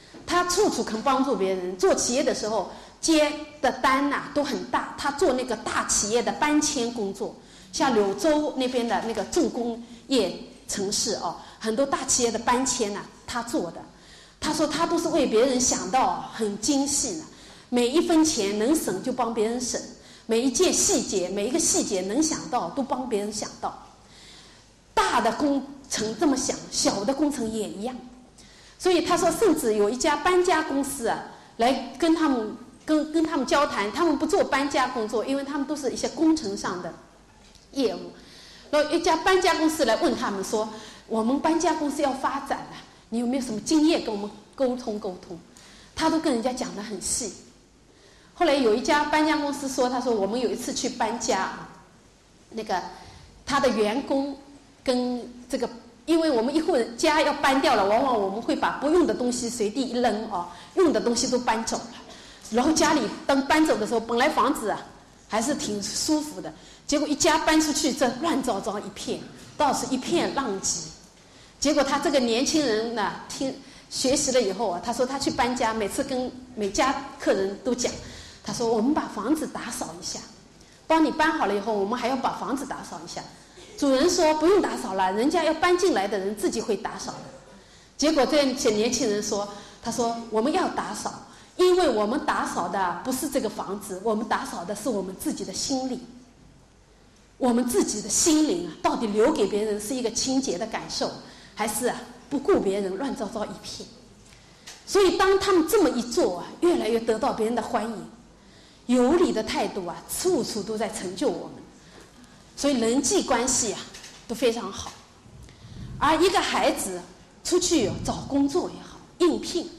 [SPEAKER 1] 他处处肯帮助别人。做企业的时候接的单呐、啊、都很大，他做那个大企业的搬迁工作，像柳州那边的那个重工业城市哦，很多大企业的搬迁呐、啊，他做的。他说他都是为别人想到很精细呢，每一分钱能省就帮别人省，每一件细节每一个细节能想到都帮别人想到。大的工程这么想，小的工程也一样。所以他说，甚至有一家搬家公司啊，来跟他们跟跟他们交谈，他们不做搬家工作，因为他们都是一些工程上的业务。然后一家搬家公司来问他们说，我们搬家公司要发展了，你有没有什么经验跟我们沟通沟通？他都跟人家讲得很细。后来有一家搬家公司说，他说我们有一次去搬家啊，那个他的员工跟这个。因为我们一户人家要搬掉了，往往我们会把不用的东西随地一扔哦，用的东西都搬走了。然后家里当搬走的时候，本来房子啊还是挺舒服的，结果一家搬出去，这乱糟糟一片，倒是一片狼藉。结果他这个年轻人呢，听学习了以后啊，他说他去搬家，每次跟每家客人都讲，他说我们把房子打扫一下，帮你搬好了以后，我们还要把房子打扫一下。主人说不用打扫了，人家要搬进来的人自己会打扫的。结果这些年轻人说，他说我们要打扫，因为我们打扫的不是这个房子，我们打扫的是我们自己的心灵。我们自己的心灵啊，到底留给别人是一个清洁的感受，还是啊不顾别人乱糟糟一片？所以当他们这么一做啊，越来越得到别人的欢迎。有礼的态度啊，处处都在成就我们。所以人际关系啊都非常好。而一个孩子出去找工作也好，应聘，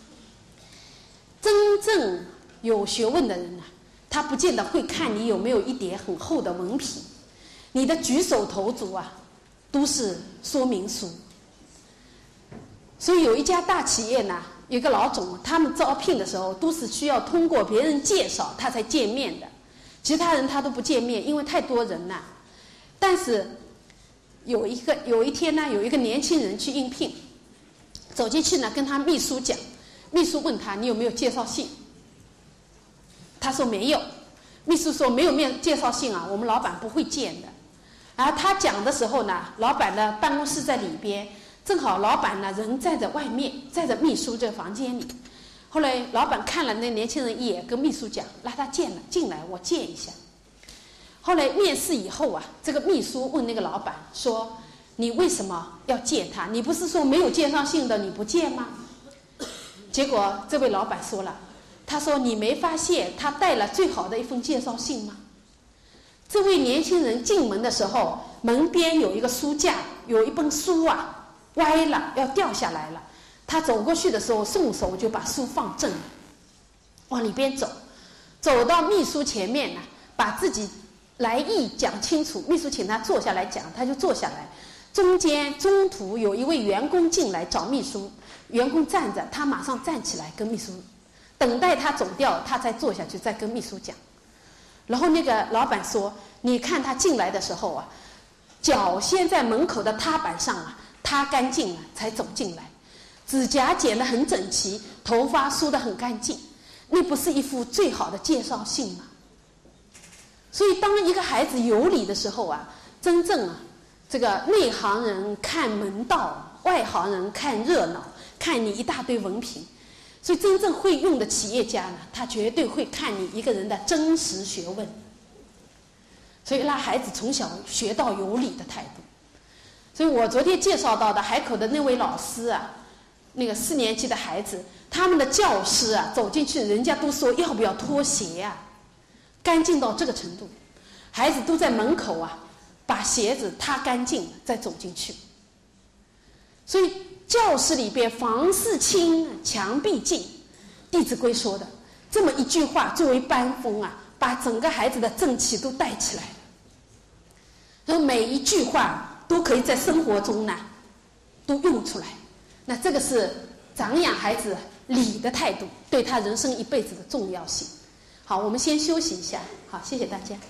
[SPEAKER 1] 真正有学问的人啊，他不见得会看你有没有一叠很厚的文凭，你的举手投足啊都是说明书。所以有一家大企业呢，有个老总，他们招聘的时候都是需要通过别人介绍他才见面的，其他人他都不见面，因为太多人了。但是有一个有一天呢，有一个年轻人去应聘，走进去呢，跟他秘书讲，秘书问他你有没有介绍信，他说没有。秘书说没有面介绍信啊，我们老板不会见的。而他讲的时候呢，老板的办公室在里边，正好老板呢人在在外面，在在秘书这房间里。后来老板看了那年轻人一眼，跟秘书讲，让他见了进来，我见一下。后来面试以后啊，这个秘书问那个老板说，你为什么要见他？你不是说没有介绍信的你不见吗？结果这位老板说了，他说你没发现他带了最好的一封介绍信吗？这位年轻人进门的时候，门边有一个书架，有一本书啊歪了，要掉下来了。他走过去的时候，顺手就把书放正了，往里边走，走到秘书前面呢，把自己来意讲清楚。秘书请他坐下来讲，他就坐下来。中间中途有一位员工进来找秘书，员工站着，他马上站起来跟秘书，等待他走掉，他才坐下去再跟秘书讲。然后那个老板说，你看他进来的时候啊，脚先在门口的踏板上啊踏干净了才走进来，指甲剪得很整齐，头发梳得很干净，那不是一副最好的介绍信吗？所以当一个孩子有礼的时候啊，真正啊这个内行人看门道，外行人看热闹，看你一大堆文凭。所以真正会用的企业家呢，他绝对会看你一个人的真实学问。所以让孩子从小学到有礼的态度。所以我昨天介绍到的海口的那位老师啊，那个四年级的孩子，他们的教师啊走进去，人家都说要不要脱鞋啊，干净到这个程度，孩子都在门口啊把鞋子踏干净再走进去。所以教室里边房事清，墙壁净，弟子规说的这么一句话作为班风啊，把整个孩子的正气都带起来了。然后每一句话都可以在生活中呢都用出来，那这个是长养孩子礼的态度，对他人生一辈子的重要性。好，我们先休息一下。好，谢谢大家。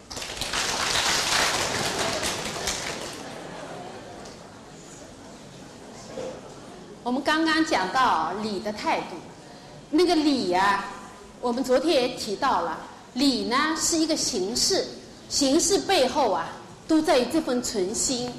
[SPEAKER 1] 我我们刚刚讲到礼的态度，那个礼啊，我们昨天也提到了，礼呢是一个形式，形式背后啊，都在于这份存心。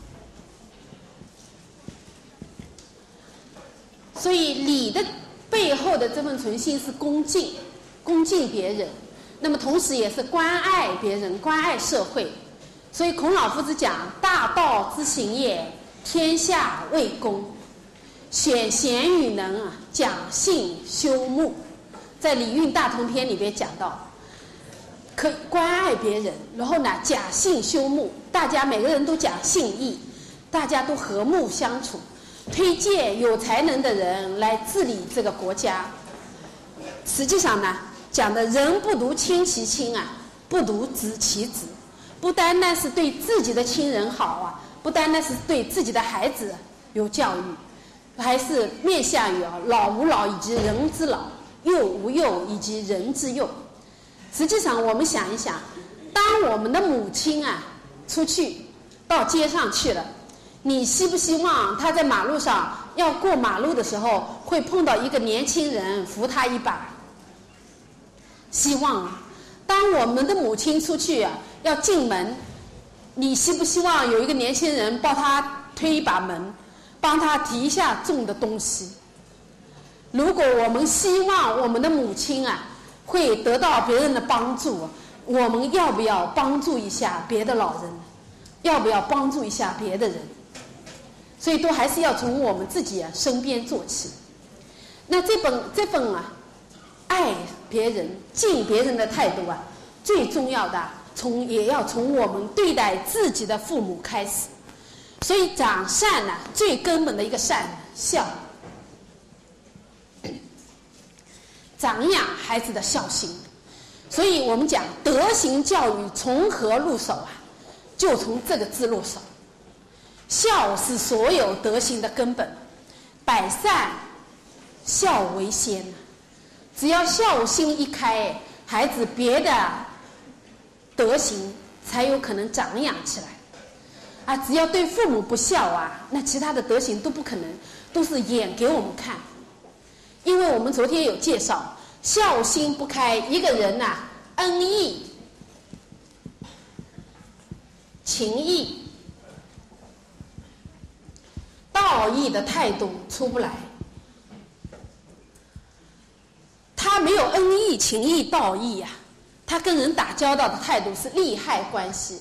[SPEAKER 1] 所以礼的背后的这份存心是恭敬，恭敬别人，那么同时也是关爱别人，关爱社会。所以孔老夫子讲：大道之行也，天下为公。选贤与能啊，讲信修睦。在《礼运大同篇》里边讲到，可以关爱别人，然后呢，讲信修睦，大家每个人都讲信义，大家都和睦相处。推荐有才能的人来治理这个国家。实际上呢，讲的人不独亲其亲啊，不独子其子，不单单是对自己的亲人好啊，不单单是对自己的孩子有教育，还是面向于啊老吾老以及人之老，幼吾幼以及人之幼。实际上我们想一想，当我们的母亲啊出去到街上去了，你希不希望他在马路上要过马路的时候会碰到一个年轻人扶他一把？希望。当我们的母亲出去啊要进门，你希不希望有一个年轻人帮他推一把门，帮他提一下重的东西？如果我们希望我们的母亲啊会得到别人的帮助，我们要不要帮助一下别的老人？要不要帮助一下别的人？所以都还是要从我们自己啊身边做起。那这本这份啊爱别人、敬别人的态度啊，最重要的从也要从我们对待自己的父母开始。所以长善呢、啊，最根本的一个善孝，长养孩子的孝心。所以我们讲德行教育从何入手啊？就从这个字入手。孝是所有德行的根本，百善孝为先。只要孝心一开，孩子别的德行才有可能长养起来啊！只要对父母不孝啊，那其他的德行都不可能，都是演给我们看。因为我们昨天有介绍，孝心不开，一个人呐、啊，恩义、情义、道义的态度出不来。他没有恩义、情义、道义啊，他跟人打交道的态度是利害关系。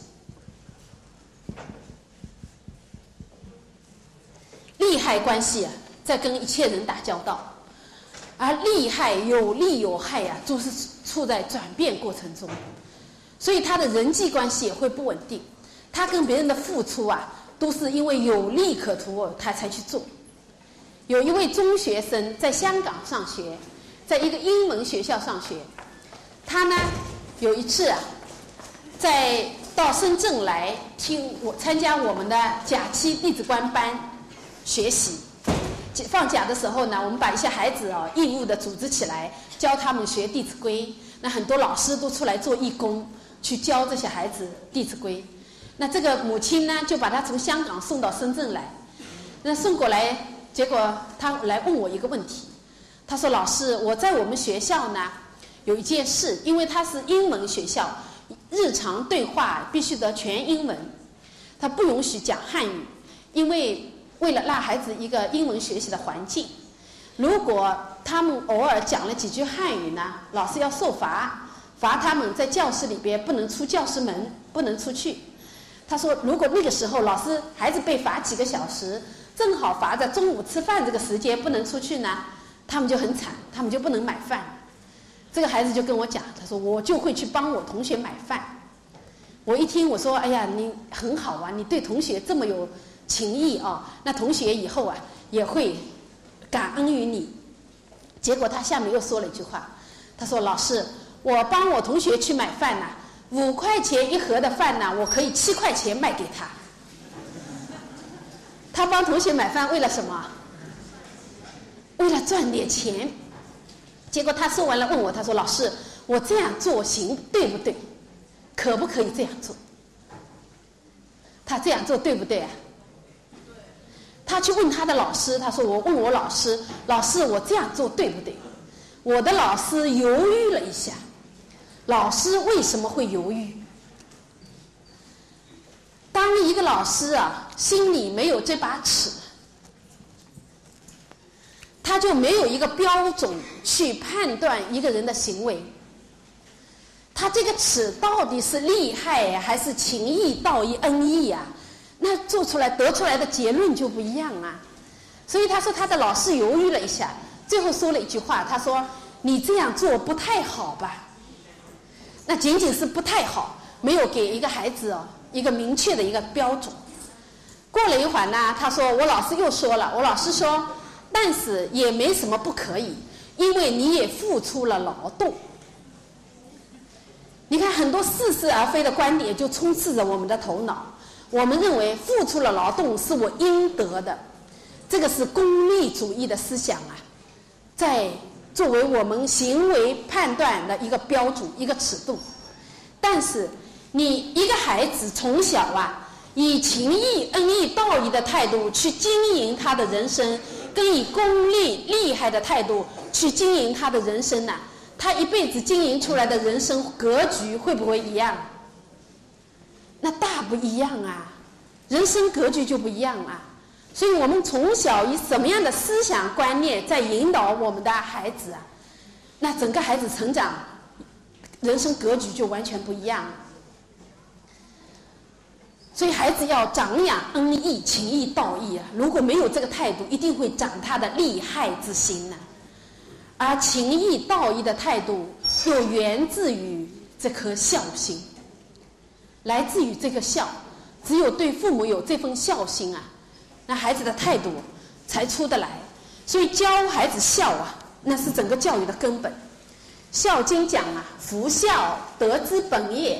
[SPEAKER 1] 利害关系啊，在跟一切人打交道，而利害有利有害呀、啊，都是处在转变过程中，所以他的人际关系也会不稳定。他跟别人的付出啊，都是因为有利可图他才去做。有一位中学生在香港上学，在一个英文学校上学，他呢有一次啊，在到深圳来听我参加我们的假期弟子观班学习。放假的时候呢，我们把一些孩子啊义务的组织起来，教他们学《弟子规》。那很多老师都出来做义工，去教这些孩子《弟子规》。那这个母亲呢，就把他从香港送到深圳来。那送过来，结果他来问我一个问题，他说：“老师，我在我们学校呢有一件事，因为他是英文学校，日常对话必须得全英文，他不允许讲汉语，因为为了让孩子一个英文学习的环境，如果他们偶尔讲了几句汉语呢，老师要受罚，罚他们在教室里边不能出教室门，不能出去。他说，如果那个时候老师孩子被罚几个小时，正好罚在中午吃饭这个时间不能出去呢，他们就很惨，他们就不能买饭。这个孩子就跟我讲，他说我就会去帮我同学买饭。我一听我说，哎呀，你很好啊，你对同学这么有情谊啊，那同学以后啊也会感恩于你。结果他下面又说了一句话，他说：“老师，我帮我同学去买饭呢、啊，五块钱一盒的饭呢，我可以七块钱卖给他。”他帮同学买饭为了什么？为了赚点钱。结果他说完了问我，他说：“老师，我这样做行对不对？可不可以这样做？”他这样做对不对啊？ 他去问他的老师，他说我问我老师，老师我这样做对不对？我的老师犹豫了一下。老师为什么会犹豫？当一个老师啊，心里没有这把尺，他就没有一个标准去判断一个人的行为。他这个尺到底是利害还是情义、道义、恩义呀、啊？那做出来得出来的结论就不一样啊。所以他说他的老师犹豫了一下，最后说了一句话，他说：“你这样做不太好吧？”那仅仅是不太好，没有给一个孩子哦一个明确的一个标准。过了一会儿呢，他说我老师又说了，我老师说，但是也没什么不可以，因为你也付出了劳动。你看很多似是而非的观点就充斥着我们的头脑，我们认为付出了劳动是我应得的，这个是功利主义的思想啊，在作为我们行为判断的一个标准、一个尺度。但是你一个孩子从小啊，以情义、恩义、道义的态度去经营他的人生，跟以功利、利害的态度去经营他的人生呢、啊，他一辈子经营出来的人生格局会不会一样？那大不一样啊，人生格局就不一样啊。所以我们从小以什么样的思想观念在引导我们的孩子啊，那整个孩子成长人生格局就完全不一样了。所以孩子要长养恩义、情义、道义啊，如果没有这个态度，一定会长他的利害之心呢、啊。而情义、道义的态度又源自于这颗孝心，来自于这个孝。只有对父母有这份孝心啊，那孩子的态度才出得来。所以教孩子孝啊，那是整个教育的根本。《孝经》讲啊，夫孝，德之本也。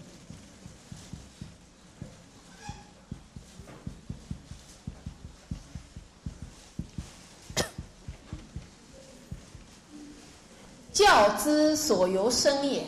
[SPEAKER 1] 教之所由生也。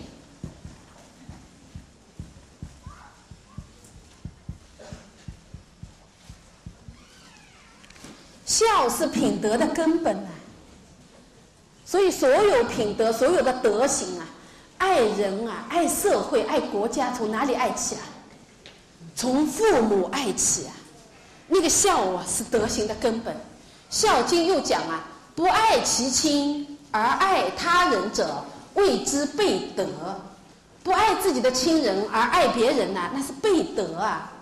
[SPEAKER 1] 孝是品德的根本啊，所以所有品德、所有的德行啊，爱人啊、爱社会、爱国家，从哪里爱起啊？从父母爱起啊。那个孝啊，是德行的根本。《孝经》又讲啊，不爱其亲而爱他人者，谓之悖德。不爱自己的亲人而爱别人呢、啊，那是悖德啊。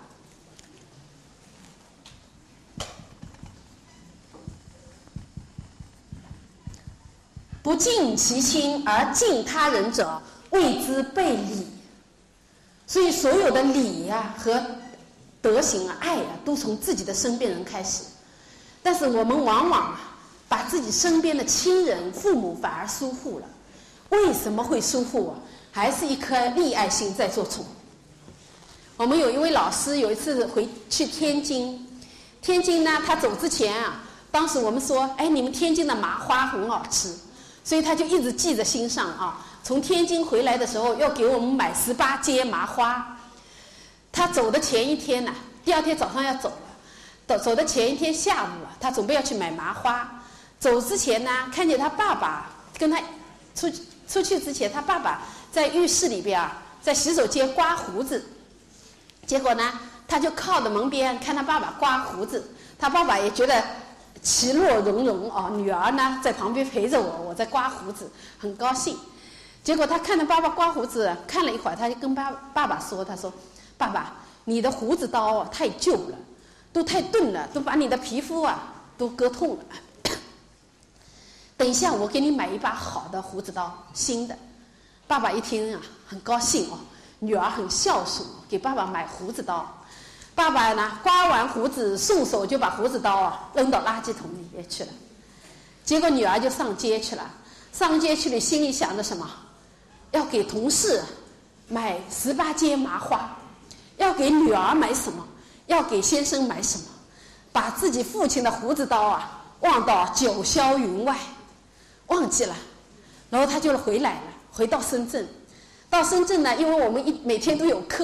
[SPEAKER 1] 不敬其亲而敬他人者，谓之悖礼。所以所有的礼呀、啊、和德行啊、爱啊，都从自己的身边人开始。但是我们往往啊，把自己身边的亲人、父母反而疏忽了。为什么会疏忽啊？还是一颗利爱心在做主。我们有一位老师，有一次回去天津，天津呢，他走之前啊，当时我们说，哎，你们天津的麻花很好吃。所以他就一直记在心上啊。从天津回来的时候，要给我们买十八街麻花。他走的前一天呢、啊，第二天早上要走了，走走的前一天下午啊，他准备要去买麻花。走之前呢，看见他爸爸跟他出出去之前，他爸爸在浴室里边啊，在洗手间刮胡子。结果呢，他就靠着门边看他爸爸刮胡子，他爸爸也觉得其乐融融啊，女儿呢在旁边陪着我，我在刮胡子，很高兴。结果他看着爸爸刮胡子，看了一会儿，他就跟爸爸爸说：“他说，爸爸，你的胡子刀啊太旧了，都太钝了，都把你的皮肤啊都割痛了。等一下，我给你买一把好的胡子刀，新的。”爸爸一听啊，很高兴哦，女儿很孝顺，给爸爸买胡子刀。爸爸呢，刮完胡子，顺手就把胡子刀啊扔到垃圾桶里面去了。结果女儿就上街去了，上街去了，心里想着什么？要给同事买十八街麻花，要给女儿买什么？要给先生买什么？把自己父亲的胡子刀啊忘到九霄云外，忘记了。然后他就回来了，回到深圳。到深圳呢，因为我们一每天都有课，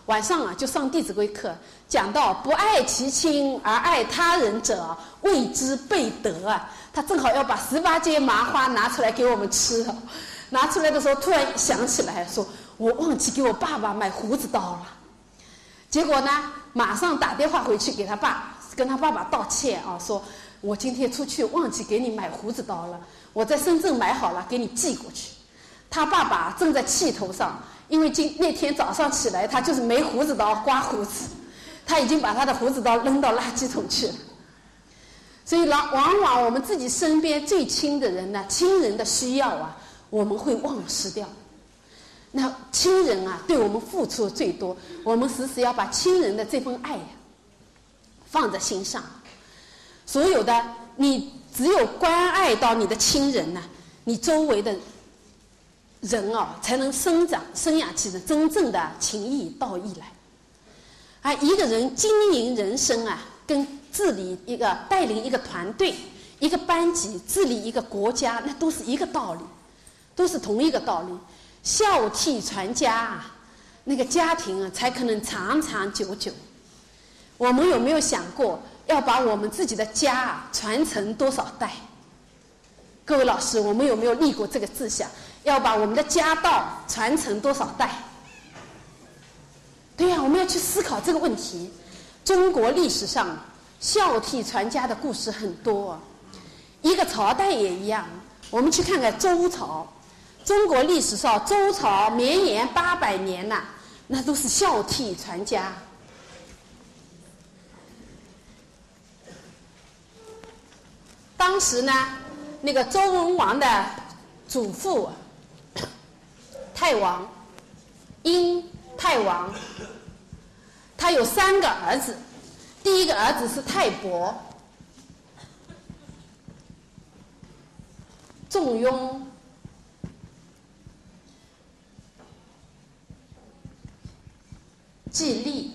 [SPEAKER 1] 晚上啊就上《弟子规》课，讲到不爱其亲而爱他人者，谓之悖德啊。他正好要把十八街麻花拿出来给我们吃了，拿出来的时候突然想起来说，我忘记给我爸爸买胡子刀了。结果呢，马上打电话回去给他爸，跟他爸爸道歉啊，说我今天出去忘记给你买胡子刀了，我在深圳买好了给你寄过去。他爸爸正在气头上，因为今那天早上起来他就是没胡子刀刮胡子，他已经把他的胡子刀扔到垃圾桶去了。所以往往我们自己身边最亲的人呢，亲人的需要啊，我们会忘失掉。那亲人啊对我们付出的最多，我们时时要把亲人的这份爱呀、啊、放在心上。所有的你只有关爱到你的亲人呢、啊，你周围的人啊才能生长生养起的真正的情谊道义来。啊，一个人经营人生啊，跟治理一个带领一个团队、一个班级、治理一个国家，那都是一个道理，都是同一个道理。孝悌传家啊，那个家庭啊才可能长长久久。我们有没有想过要把我们自己的家啊传承多少代？各位老师，我们有没有立过这个志向？要把我们的家道传承多少代？对呀、啊，我们要去思考这个问题。中国历史上孝悌传家的故事很多，一个朝代也一样。我们去看看周朝，中国历史上周朝绵延八百年呐、啊，那都是孝悌传家。当时呢，那个周文王的祖父太王殷太王，他有三个儿子，第一个儿子是太伯，仲雍，季历，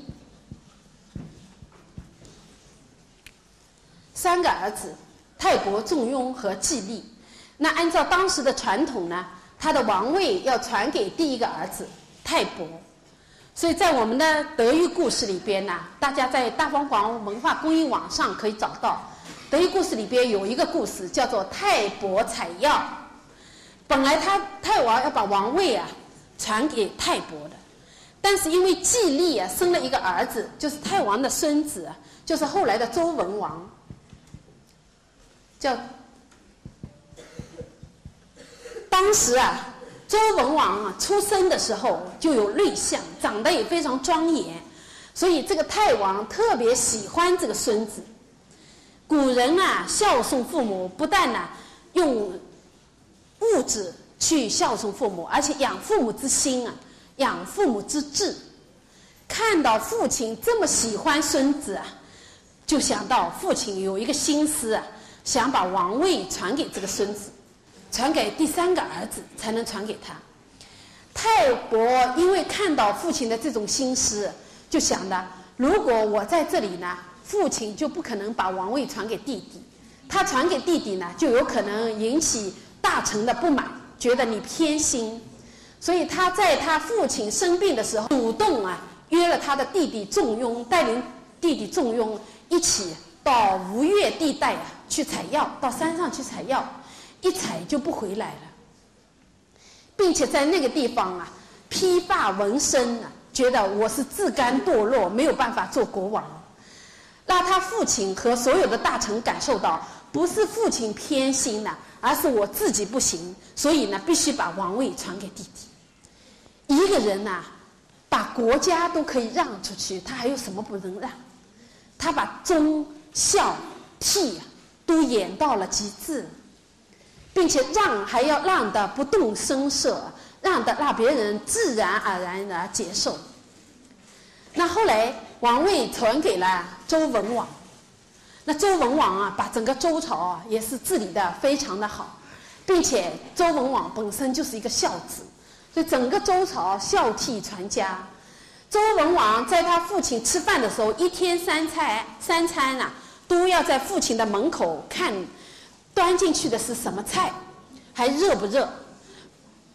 [SPEAKER 1] 三个儿子，太伯、仲雍和季历。那按照当时的传统呢，他的王位要传给第一个儿子太伯。所以在我们的德育故事里边呢，大家在大方广文化公益网上可以找到德育故事里边有一个故事叫做太伯采药。本来他太王要把王位啊传给太伯的，但是因为季历啊生了一个儿子，就是太王的孙子，就是后来的周文王，叫当时啊周文王啊出生的时候就有瑞相，长得也非常庄严，所以这个太王特别喜欢这个孙子。古人啊孝顺父母，不但呢、啊、用物质去孝顺父母，而且养父母之心啊，养父母之志。看到父亲这么喜欢孙子啊，就想到父亲有一个心思啊，想把王位传给这个孙子，传给第三个儿子，才能传给他。太伯因为看到父亲的这种心思，就想的，如果我在这里呢，父亲就不可能把王位传给弟弟，他传给弟弟呢，就有可能引起大臣的不满，觉得你偏心。所以他在他父亲生病的时候，主动啊约了他的弟弟仲雍，带领弟弟仲雍一起到吴越地带啊去采药，到山上去采药，一采就不回来了，并且在那个地方啊披发纹身啊，觉得我是自甘堕落，没有办法做国王。让他父亲和所有的大臣感受到，不是父亲偏心了、啊，而是我自己不行，所以呢必须把王位传给弟弟。一个人呐、啊，把国家都可以让出去，他还有什么不能让？他把忠孝悌、啊、都演到了极致，并且让还要让得不动声色，让得让别人自然而然的接受。那后来王位传给了周文王，那周文王啊，把整个周朝啊也是治理得非常的好，并且周文王本身就是一个孝子，所以整个周朝孝悌传家。周文王在他父亲吃饭的时候，一天三餐三餐啊，都要在父亲的门口看，端进去的是什么菜，还热不热。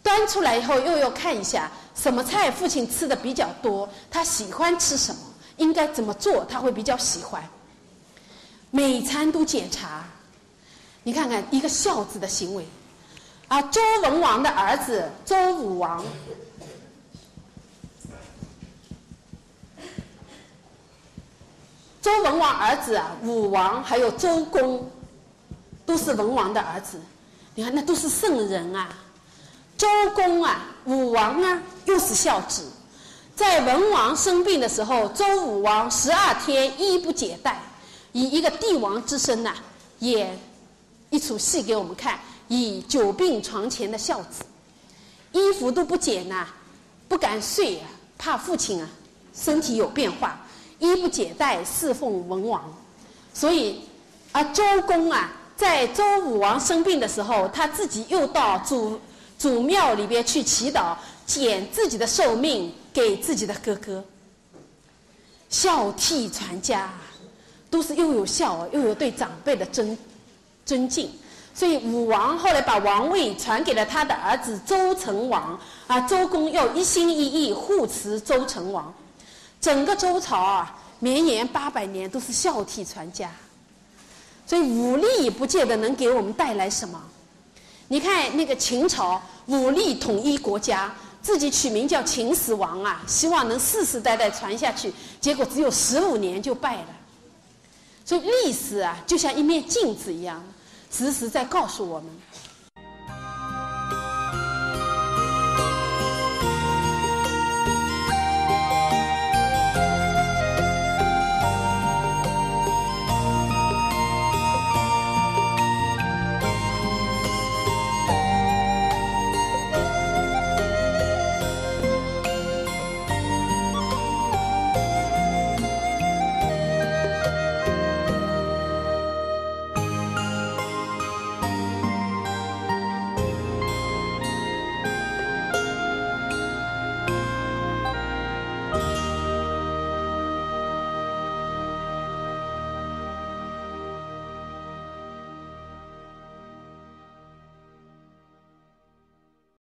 [SPEAKER 1] 端出来以后又要看一下什么菜父亲吃的比较多，他喜欢吃什么，应该怎么做他会比较喜欢。每餐都检查。你看看一个孝子的行为啊，周文王的儿子周武王，周文王儿子啊，武王还有周公，都是文王的儿子。你看，那都是圣人啊。周公啊，武王啊，又是孝子。在文王生病的时候，周武王十二天衣不解带，以一个帝王之身呐、啊，演一出戏给我们看，以久病床前的孝子，衣服都不解呐、啊，不敢睡啊，怕父亲啊身体有变化。衣不解带侍奉文王，所以啊，周公啊，在周武王生病的时候，他自己又到祖祖庙里边去祈祷，减自己的寿命给自己的哥哥。孝悌传家，都是又有孝又有对长辈的尊尊敬。所以武王后来把王位传给了他的儿子周成王啊，周公又一心一意护持周成王。整个周朝啊，绵延八百年都是孝悌传家，所以武力不见得能给我们带来什么。你看那个秦朝，武力统一国家，自己取名叫秦始皇啊，希望能世世代代传下去，结果只有十五年就败了。所以历史啊，就像一面镜子一样，时时在告诉我们，